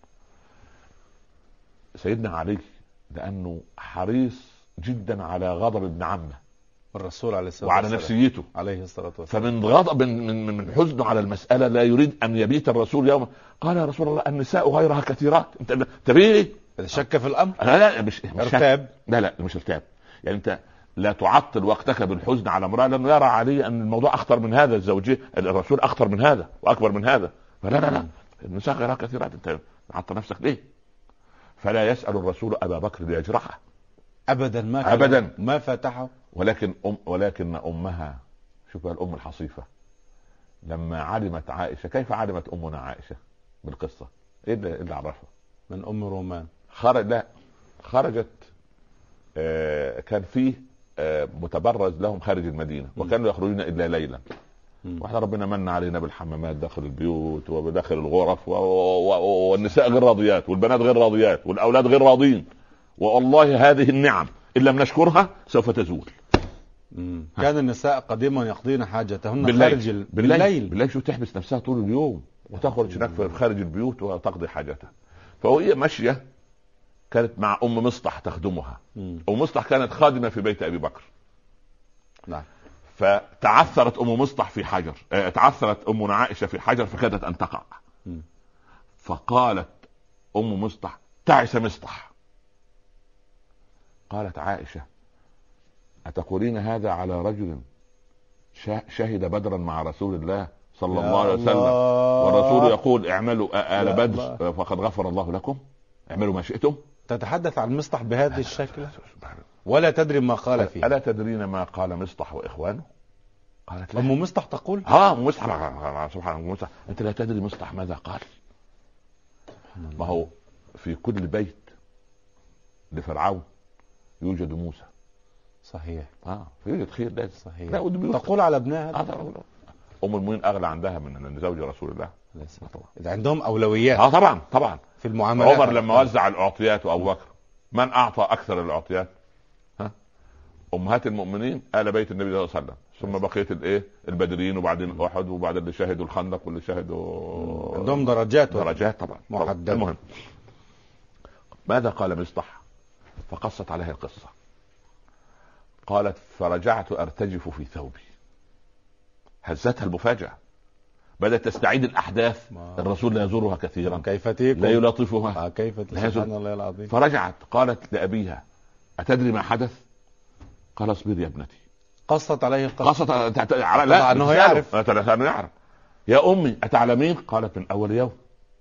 سيدنا علي لأنه حريص جدا على غضب ابن عمه الرسول عليه الصلاة والسلام وعلى نفسيته عليه الصلاة والسلام. فمن غضب من من حزنه على المسألة لا يريد أن يبيت الرسول يوما. قال يا رسول الله النساء غيرها كثيرات. انت تبيه شك في الأمر؟ لا لا مش ارتاب. لا لا مش ارتاب. يعني انت لا تعطل وقتك بالحزن على امرأة لأنه يرى علي أن الموضوع أخطر من هذا. الزوجية الرسول أخطر من هذا وأكبر من هذا. فلا لا لا النساء غيرها كثيرات. انت عطل نفسك ليه؟ فلا يسأل الرسول أبا بكر ليجرحه أبدا. ما أبدا ما فتحه. ولكن أم ولكن أمها شوف الأم الحصيفة لما علمت عائشة. كيف علمت أمنا عائشة بالقصة؟ إيه اللي, اللي عرفها؟ من أم رومان. خرج لا خرجت آه كان فيه آه متبرز لهم خارج المدينة وكانوا يخرجون إلا ليلا. واحنا ربنا من علينا بالحمامات داخل البيوت وداخل الغرف و... و... والنساء غير راضيات والبنات غير راضيات والأولاد غير راضين. والله هذه النعم إن لم نشكرها سوف تزول. مم. كان النساء قديما يقضين حاجتهن بالليل. خارج ال... بالليل. بالليل بالليل شو تحبس نفسها طول اليوم وتخرج هناك في خارج البيوت وتقضي حاجتها. فهي ماشية كانت مع أم مصطح تخدمها. مم. أم مصطح كانت خادمة في بيت أبي بكر. نعم. فتعثرت أم مصطح في حجر. اه تعثرت أمنا عائشة في حجر فكادت أن تقع. مم. فقالت أم مصطح تعس مصطح. قالت عائشة أتقولين هذا على رجل شهد بدرا مع رسول الله صلى الله عليه وسلم والرسول يقول اعملوا آل بدر فقد غفر الله لكم اعملوا ما شئتم؟ تتحدث عن مصطح بهذا الشكل ولا تدري ما قال فيه. ألا تدرين ما قال مصطح وإخوانه؟ قالت لا. أم مصطح تقول ها مصطح سبحان الله مصطح. أنت لا تدري مصطح ماذا قال. ما هو في كل بيت لفرعون يوجد موسى. صحيح. اه يوجد خير لازم. صحيح. لا تقول على ابنائها. آه ام المؤمنين اغلى عندها من زوج رسول الله. اذا عندهم اولويات. اه طبعا طبعا في المعاملات. عمر لما وزع الاعطيات وابو بكر من اعطى اكثر الاعطيات؟ امهات المؤمنين ال بيت النبي صلى الله عليه وسلم، ثم بقيه الايه البدريين، وبعدين احد، وبعدين اللي شهدوا الخندق واللي شهدوا. عندهم درجات درجات طبعا محدده. المهم ماذا قال مصطح؟ فقصت عليها القصه. قالت فرجعت ارتجف في ثوبي. هزتها المفاجاه، بدأت تستعيد الأحداث. الرسول لا يزورها كثيرا، كيف تيكم لا يلاطفها، كيف سبحان الله العظيم. فرجعت قالت لأبيها أتدري ما حدث؟ قال اصبر يا ابنتي. قصت عليه القصة. قصت على لا أنه يعرف أنه يعرف. يا أمي أتعلمين؟ قالت من أول يوم.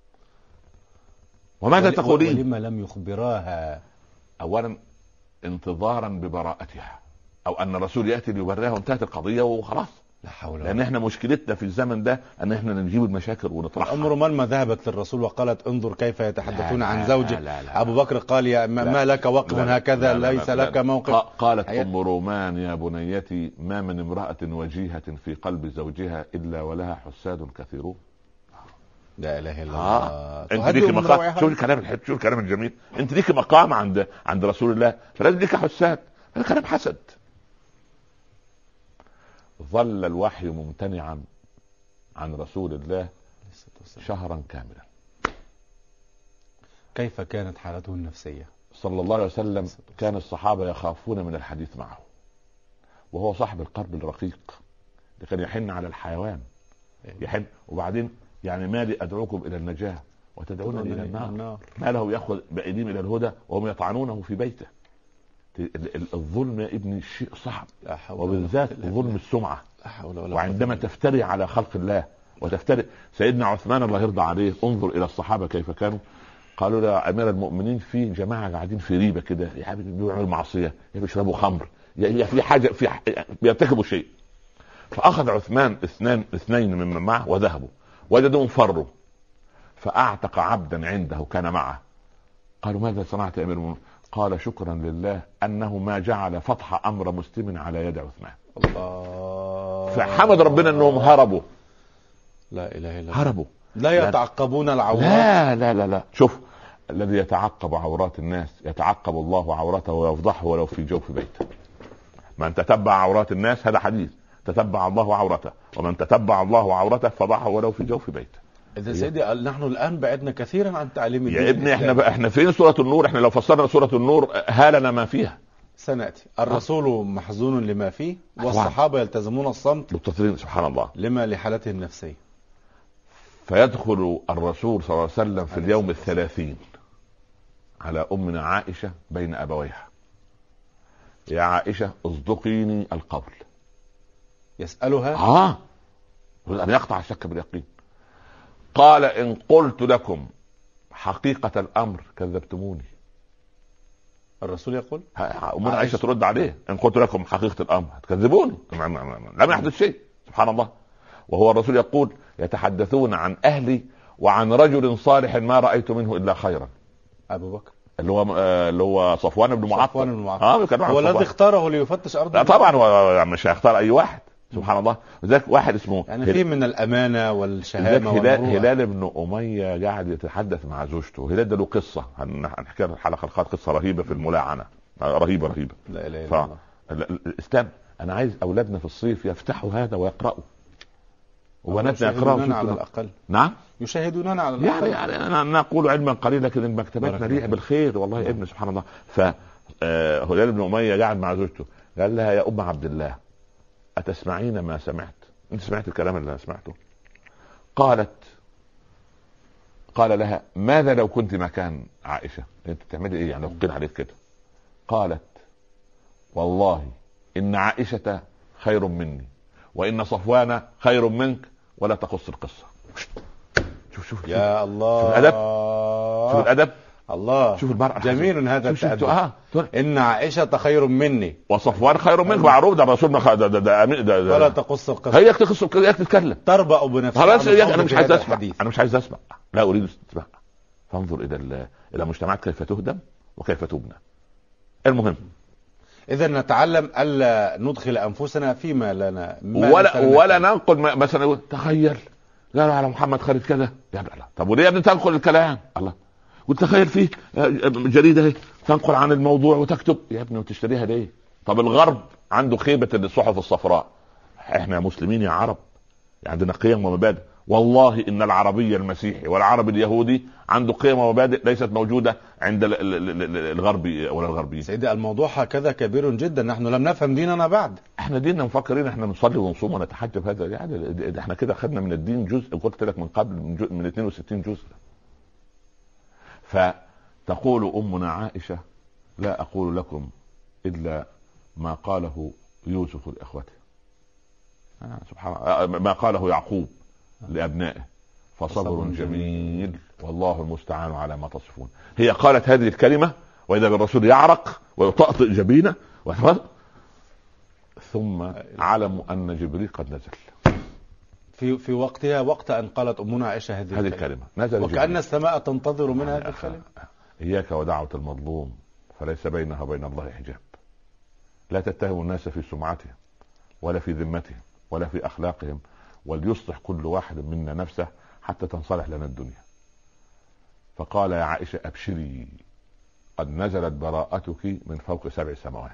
وماذا ول... تقولين؟ ولما لم يخبراها؟ أولا انتظارا ببراءتها، أو أن الرسول يأتي ليبرئها وانتهت القضية وخلاص. لا حول. لان احنا مشكلتنا في الزمن ده ان احنا نجيب المشاكل ونطرحها. امر من ما ذهبت للرسول وقالت انظر كيف يتحدثون لا عن لا زوجك. لا لا لا. ابو بكر قال يا ما, ما لك وقف هكذا، لا ليس لا لا لك موقف. قالت ام رومان يا بنيتي ما من امرأة وجيهة في قلب زوجها الا ولها حساد كثيرون. لا اله الا الله. آه. انت ليك مقام، شوف الكلام الحلو، شوف الكلام الجميل. انت ليك مقام عند عند رسول الله، فلازم ليك حساد. هذا كلام حسد. ظل الوحي ممتنعا عن رسول الله شهرا كاملا. كيف كانت حالته النفسية صلى الله عليه وسلم؟ كان الصحابة يخافون من الحديث معه، وهو صاحب القلب الرقيق، كان يحن على الحيوان يحن. وبعدين يعني ما لي أدعوكم إلى النجاة وتدعونني إلى النار، ما له يأخذ بأيديهم إلى الهدى وهم يطعنونه في بيته. الظلم يا ابني شيء صعب، وبالذات ظلم السمعة. وعندما تفتري على خلق الله وتفتري. سيدنا عثمان الله يرضى عليه، انظر الى الصحابة كيف كانوا. قالوا له امير المؤمنين في جماعة قاعدين في ريبة كده، يا بيعملوا معصية، يا بيشربوا خمر، يا في حاجة، في بيرتكبوا شيء. فاخذ عثمان اثنين اثنين ممن معه وذهبوا، وجدوهم فروا، فاعتق عبدا عنده كان معه. قالوا ماذا صنعت يا امير المؤمنين؟ قال شكرا لله انه ما جعل فتح امر مسلم على يد عثمان. الله. فحمد ربنا انهم هربوا. لا اله الا الله. هربوا، لا يتعقبون العورات. لا لا لا لا. شوف، الذي يتعقب عورات الناس يتعقب الله عورته ويفضحه ولو في جوف بيته. من تتبع عورات الناس، هذا حديث، تتبع الله عورته، ومن تتبع الله عورته فضحه ولو في جوف بيته. إذا سيدي نحن الآن بعدنا كثيرا عن تعليم الدين يا ابني. احنا بقى احنا فين سورة النور؟ احنا لو فسرنا سورة النور هالنا ما فيها. سنأتي. الرسول محزون لما فيه، والصحابة يلتزمون الصمت متصلين سبحان الله لما لحالته النفسية. فيدخل الرسول صلى الله عليه وسلم في اليوم الثلاثين على أمنا عائشة بين أبويها. يا عائشة اصدقيني القول. يسألها اه أن يقطع الشك باليقين. قال إن قلت لكم حقيقة الأمر كذبتموني. الرسول يقول، أمنا عائشة ترد عليه، إن قلت لكم حقيقة الأمر هتكذبوني، لم يحدث شيء. سبحان الله. وهو الرسول يقول يتحدثون عن أهلي وعن رجل صالح ما رأيت منه إلا خيرا. أبو بكر اللي هو اللي هو صفوان بن معطل. صفوان بن معطل. آه هو الذي اختاره ليفتش أرض. لا طبعا هو مش هيختار أي واحد. سبحان الله. ذاك واحد اسمه يعني في من الأمانة والشهامة هلال, هلال بن أمية قاعد يتحدث مع زوجته. هلال ده له قصة هنحكي الحلقة القادمة، قصة رهيبة في الملاعنة، رهيبة رهيبة. لا إله إلا الله. الإسلام أنا عايز أولادنا في الصيف يفتحوا هذا ويقرأوا، وبناتنا يقرأوا على الأقل. نعم يشاهدوننا على الأقل. يعني, يعني أنا نقول علما قليلا لكن مكتبتنا ريح بالخير والله. ابن سبحان الله. فهلال بن أمية قاعد مع زوجته، قال لها يا أم عبد الله أتسمعين ما سمعت؟ أنت سمعت الكلام اللي أنا سمعته؟ قالت قال لها ماذا لو كنت مكان عائشة؟ أنت تعملي إيه يعني لو قيل عليك كده؟ قالت والله إن عائشة خير مني وإن صفوان خير منك ولا تقص القصة. شوف شوف يا الله، شوف الأدب، شوف الأدب الله. شوف المرأة جميل هذا التأدب. آه. إن عائشة خير مني وصفوان خير منك. معروف ده الرسول ما ده ده ده, ده, ده ولا تقص القصة. هي تقص القصة، هي تتكلم تربأ بنفسها. خلاص أنا مش عايز أسمع، أنا مش عايز أسمع، لا أريد أسمع. فانظر إلى إلى مجتمعات كيف تهدم وكيف تبنى. المهم إذا نتعلم ألا ندخل أنفسنا فيما لنا ما ولا ولا ننقل مثلا. تخيل قالوا على محمد خالد كذا، يا لا طب وليه يا ابني تنقل الكلام؟ الله. وتخيل فيه جريدة تنقل عن الموضوع وتكتب، يا ابني وتشتريها ليه؟ طب الغرب عنده خيبه الصحف الصفراء، احنا مسلمين يا عرب عندنا قيم ومبادئ. والله ان العربي المسيحي والعربي اليهودي عنده قيم ومبادئ ليست موجوده عند الغربي ولا الغربيين. سيدي الموضوع هكذا كبير جدا، نحن لم نفهم ديننا بعد. احنا ديننا مفكرين احنا نصلي ونصوم ونتحجب، هذا يعني احنا كده خدنا من الدين جزء، قلت لك من قبل من, من اثنين وستين جزء. فتقول امنا عائشه: لا اقول لكم الا ما قاله يوسف لاخوته، آه سبحان الله، ما قاله يعقوب لابنائه، فصبر جميل والله المستعان على ما تصفون. هي قالت هذه الكلمه واذا بالرسول يعرق ويطأطئ جبينه، ثم علموا ان جبريل قد نزل في في وقتها، وقت ان قالت امنا عائشه هذه هذه الكلمه، نزل وكأن جبريل. السماء تنتظر منها هذه الكلمه. اياك ودعوه المظلوم فليس بينها وبين الله حجاب. لا تتهموا الناس في سمعتهم ولا في ذمتهم ولا في اخلاقهم، وليصلح كل واحد منا نفسه حتى تنصلح لنا الدنيا. فقال: يا عائشه ابشري قد نزلت براءتك من فوق سبع سماوات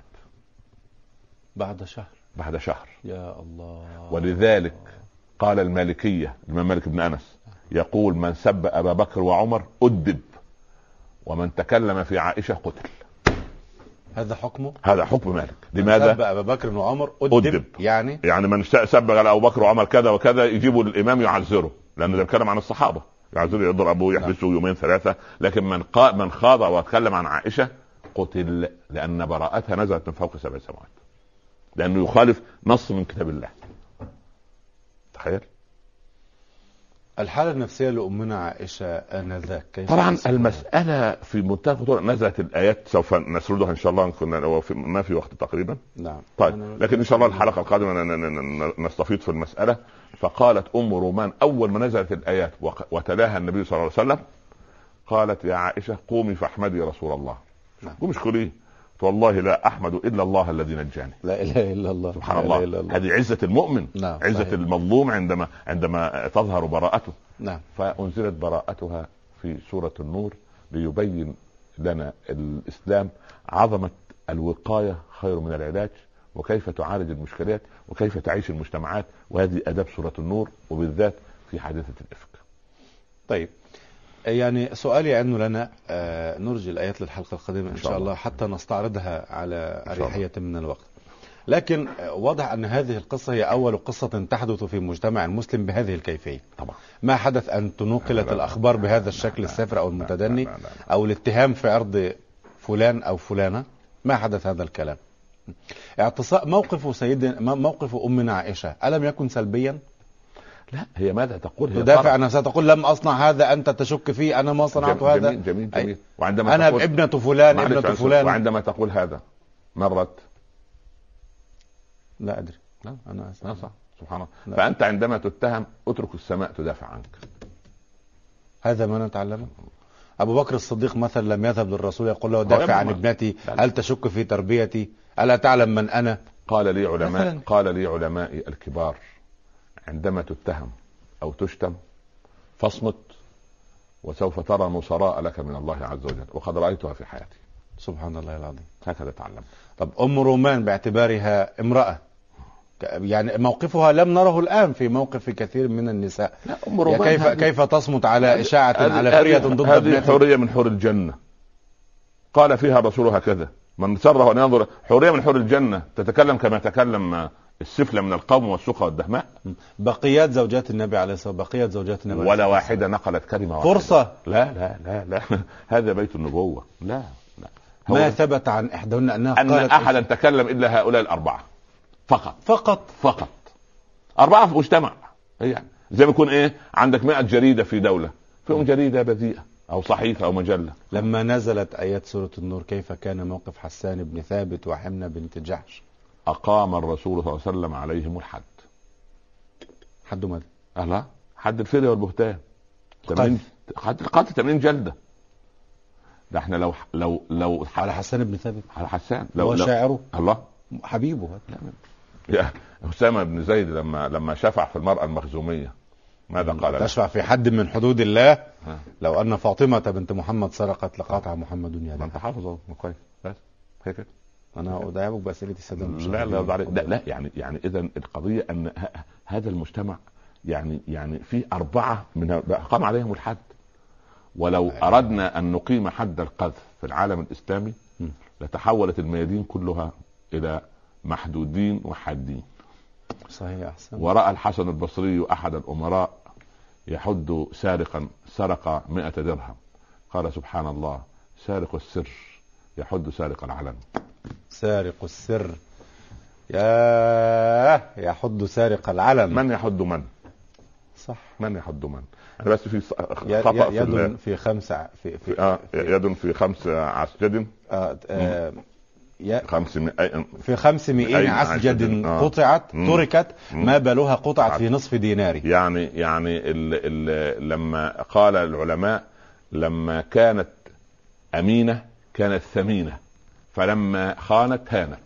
بعد شهر. بعد شهر يا الله. ولذلك قال المالكيه الامام مالك بن انس يقول: من سب ابا بكر وعمر أدب، ومن تكلم في عائشه قتل. هذا حكمه؟ هذا حكم مالك. لماذا؟ سب ابا بكر وعمر أدب. أدب يعني يعني من سب على ابو بكر وعمر كذا وكذا يجيبوا الامام يعذره، لانه ده بيتكلم عن الصحابه، يعذره يضرب ابوه يحبسه يومين ثلاثه. لكن من قا... من خاض واتكلم عن عائشه قتل، لان براءتها نزلت من فوق سبع سماوات، لانه يخالف نص من كتاب الله. تخيل الحالة النفسية لأمنا عائشة آنذاك كيف؟ طبعا المسألة في منتهى الخطورة. نزلت الآيات سوف نسردها إن شاء الله، كنا ما في وقت تقريبا. نعم. طيب لكن إن شاء الله الحلقة القادمة نستفيض في المسألة. فقالت أم رومان أول ما نزلت الآيات وتلاها النبي صلى الله عليه وسلم، قالت: يا عائشة قومي فاحمدي رسول الله. نعم. قومي اشكريه. والله لا أحمد إلا الله الذي نجاني. لا إله إلا الله. سبحان الله. الله. هذه عزة المؤمن. نعم. عزة صحيح. المظلوم عندما عندما تظهر براءته. نعم. فأنزلت براءتها في سورة النور ليبين لنا الإسلام عظمة الوقاية خير من العلاج، وكيف تعالج المشكلات وكيف تعيش المجتمعات. وهذه أداب سورة النور، وبالذات في حادثة الإفك. طيب يعني سؤالي أنه لنا آه نرجي الآيات للحلقة القادمة إن شاء الله حتى نستعرضها على أريحية من الوقت. لكن واضح أن هذه القصة هي أول قصة تحدث في مجتمع مسلم بهذه الكيفية. طبعا. ما حدث أن تنقلت الأخبار بهذا الشكل السافر أو المتدني أو الاتهام في عرض فلان أو فلانة، ما حدث هذا الكلام. اعتصاء موقف سيدنا موقف أمنا عائشة ألم يكن سلبيا؟ لا، هي ماذا تقول؟ هي تدافع عن نفسها، تقول لم أصنع هذا، أنت تشك فيه، أنا ما صنعت جميل هذا. جميل جميل, جميل. وعندما أنا ابنة فلان ابنة فلان. وعندما تقول هذا مرت لا أدري. لا أنا لا صح. سبحان الله. لا. فأنت عندما تتهم اترك السماء تدافع عنك. هذا ما نتعلمه. أبو بكر الصديق مثلا لم يذهب للرسول يقول له دافع عن ابنتي، هل تشك في تربيتي؟ ألا تعلم من أنا؟ قال لي علماء مثلاً. قال لي علماء الكبار: عندما تتهم أو تشتم فاصمت، وسوف ترى نصراء لك من الله عز وجل، وقد رأيتها في حياتي. سبحان الله العظيم. هكذا تعلم. طب أم رومان باعتبارها امرأة، يعني موقفها لم نره الآن في موقف كثير من النساء. لا، أم رومان كيف كيف تصمت على إشاعة على فرية ضد هذه حورية من حور الجنة، قال فيها الرسول هكذا: من سره أن ينظر. حورية من حور الجنة تتكلم كما تكلم السفلى من القوم والسقى والدهماء. بقيات زوجات النبي عليه الصلاة والسلام، بقيات زوجات النبي ولا واحدة نقلت كلمة واحدة. فرصة. لا لا لا لا هذا بيت النبوة. لا لا ما ثبت عن إحداهن أنها أن أحدا تكلم إلا هؤلاء الأربعة فقط فقط فقط أربعة في مجتمع. يعني زي ما يكون إيه عندك مئة جريدة في دولة، فيهم جريدة بذيئة أو صحيفة أو مجلة. لما نزلت آيات سورة النور كيف كان موقف حسان بن ثابت وحمنة بنت جحش؟ أقام الرسول صلى الله عليه وسلم عليهم الحد. حد ماذا؟ ألا حد الفرية والبهتان. قتل قتل ثمانين جلدة. ده احنا لو لو لو على حسان بن ثابت، على حسان لو هو شاعره الله حبيبه. يا أسامة بن زيد لما لما شفع في المرأة المخزومية ماذا قال؟ تشفع في حد من حدود الله. ها. لو أن فاطمة بنت محمد سرقت لقاطع محمد يدها. ما انت حافظه كويس بس هيك. انا اداعبك باسئله الساده لا لا لا, لا, لا يعني يعني اذا القضيه ان هذا المجتمع يعني يعني في اربعه من قام عليهم الحد، ولو اردنا ان نقيم حد القذف في العالم الاسلامي لتحولت الميادين كلها الى محدودين وحادين. صحيح. أحسن. ورأى الحسن البصري احد الامراء يحد سارقا سرق مئة درهم، قال سبحان الله، سارق السر يحد سارق العلن. سارق السر يا يحد سارق العلن. من يحد من؟ صح. من يحد من؟ أنا بس في خطأ يد في, في خمسة في, في, آه في يد في خمس عسجد آه آه خمس مئة في خمسمائين عسجد آه. قطعت مم. تركت مم. ما بالها قطعت في نصف دينار. يعني يعني ال ال لما قال العلماء لما كانت أمينة كانت ثمينة، فلما خانت هانت.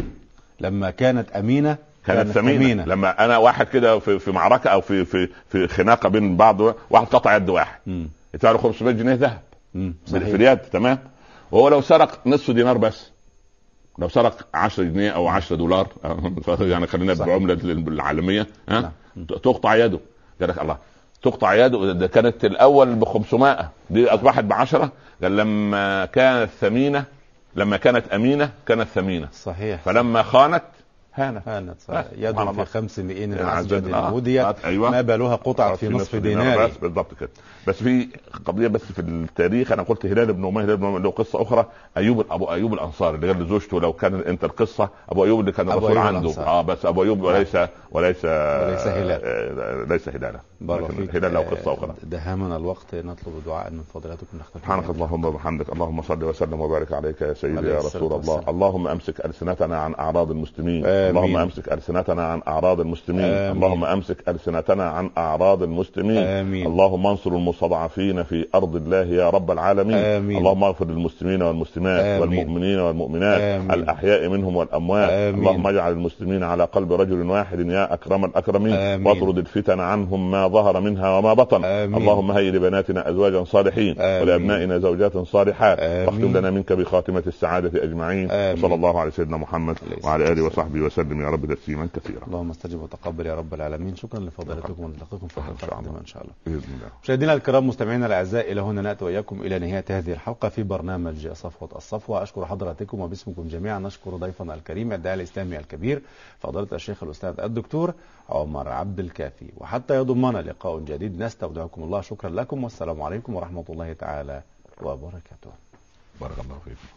لما كانت أمينة كانت, كانت ثمينة. ثمينة. لما أنا واحد كده في, في معركة أو في في في خناقة بين بعض، واحد قطع يد واحد يدفع له خمسمائة جنيه ذهب في اليد، تمام. وهو لو سرق نصف دينار بس، لو سرق عشرة جنيه او عشرة دولار يعني خلينا بعملة العالمية ها تقطع يده. قال لك الله تقطع يده، ده كانت الاول ب خمسمائة دي اصبحت بعشرة. قال لما كانت ثمينة لما كانت امينة كانت ثمينة. صحيح. فلما خانت هانت. هانت. يد في خمسمائين عسجد هودية أيوة. ما بالها قطعت في نصف دينار. بالضبط كده. بس في قضيه بس في التاريخ، انا قلت هلال بن اميه له قصه اخرى، ايوب ابو ايوب الانصاري اللي قال لزوجته لو كان انت القصه ابو ايوب اللي كان الرسول عنده اه بس ابو ايوب وليس وليس وليس هلال ليس هلال هلال له قصه اخرى. دهمنا الوقت، نطلب دعاء من فضيلتكم نختم. سبحانك اللهم وبحمدك، اللهم صل وسلم وبارك عليك يا سيدي يا رسول الله. اللهم امسك السنتنا عن اعراض المسلمين. آمين. اللهم امسك السنتنا عن اعراض المسلمين. آمين. اللهم امسك السنتنا عن اعراض المسلمين. آمين. اللهم انصر المستضعفين في أرض الله يا رب العالمين. آمين. اللهم اغفر للمسلمين والمسلمات. آمين. والمؤمنين والمؤمنات. آمين. الأحياء منهم والأموات. آمين. اللهم اجعل المسلمين على قلب رجل واحد يا أكرم الأكرمين. واطرد الفتن عنهم ما ظهر منها وما بطن. آمين. اللهم هيئ لبناتنا أزواجا صالحين. آمين. ولأبنائنا زوجات صالحات. واختم لنا منك بخاتمة السعادة أجمعين. وصلى الله على سيدنا محمد وعلى آله وصحبه وسلم يا رب تسليما كثيرا. اللهم استجب وتقبل يا رب العالمين. شكرا لفضيلتكم ونلقاكم في حلقة قادمة إن شاء الله بإذن الله. مشاهدينا الكرام مستمعينا الأعزاء، إلى هنا نأتي وإياكم إلى نهاية هذه الحلقة في برنامج صفوة الصفوة. أشكر حضراتكم وباسمكم جميعا نشكر ضيفنا الكريم الداعية الإسلامي الكبير فضيلة الشيخ الأستاذ الدكتور عمر عبد الكافي. وحتى يضمنا لقاء جديد نستودعكم الله. شكرا لكم والسلام عليكم ورحمة الله تعالى وبركاته. بارك الله فيكم.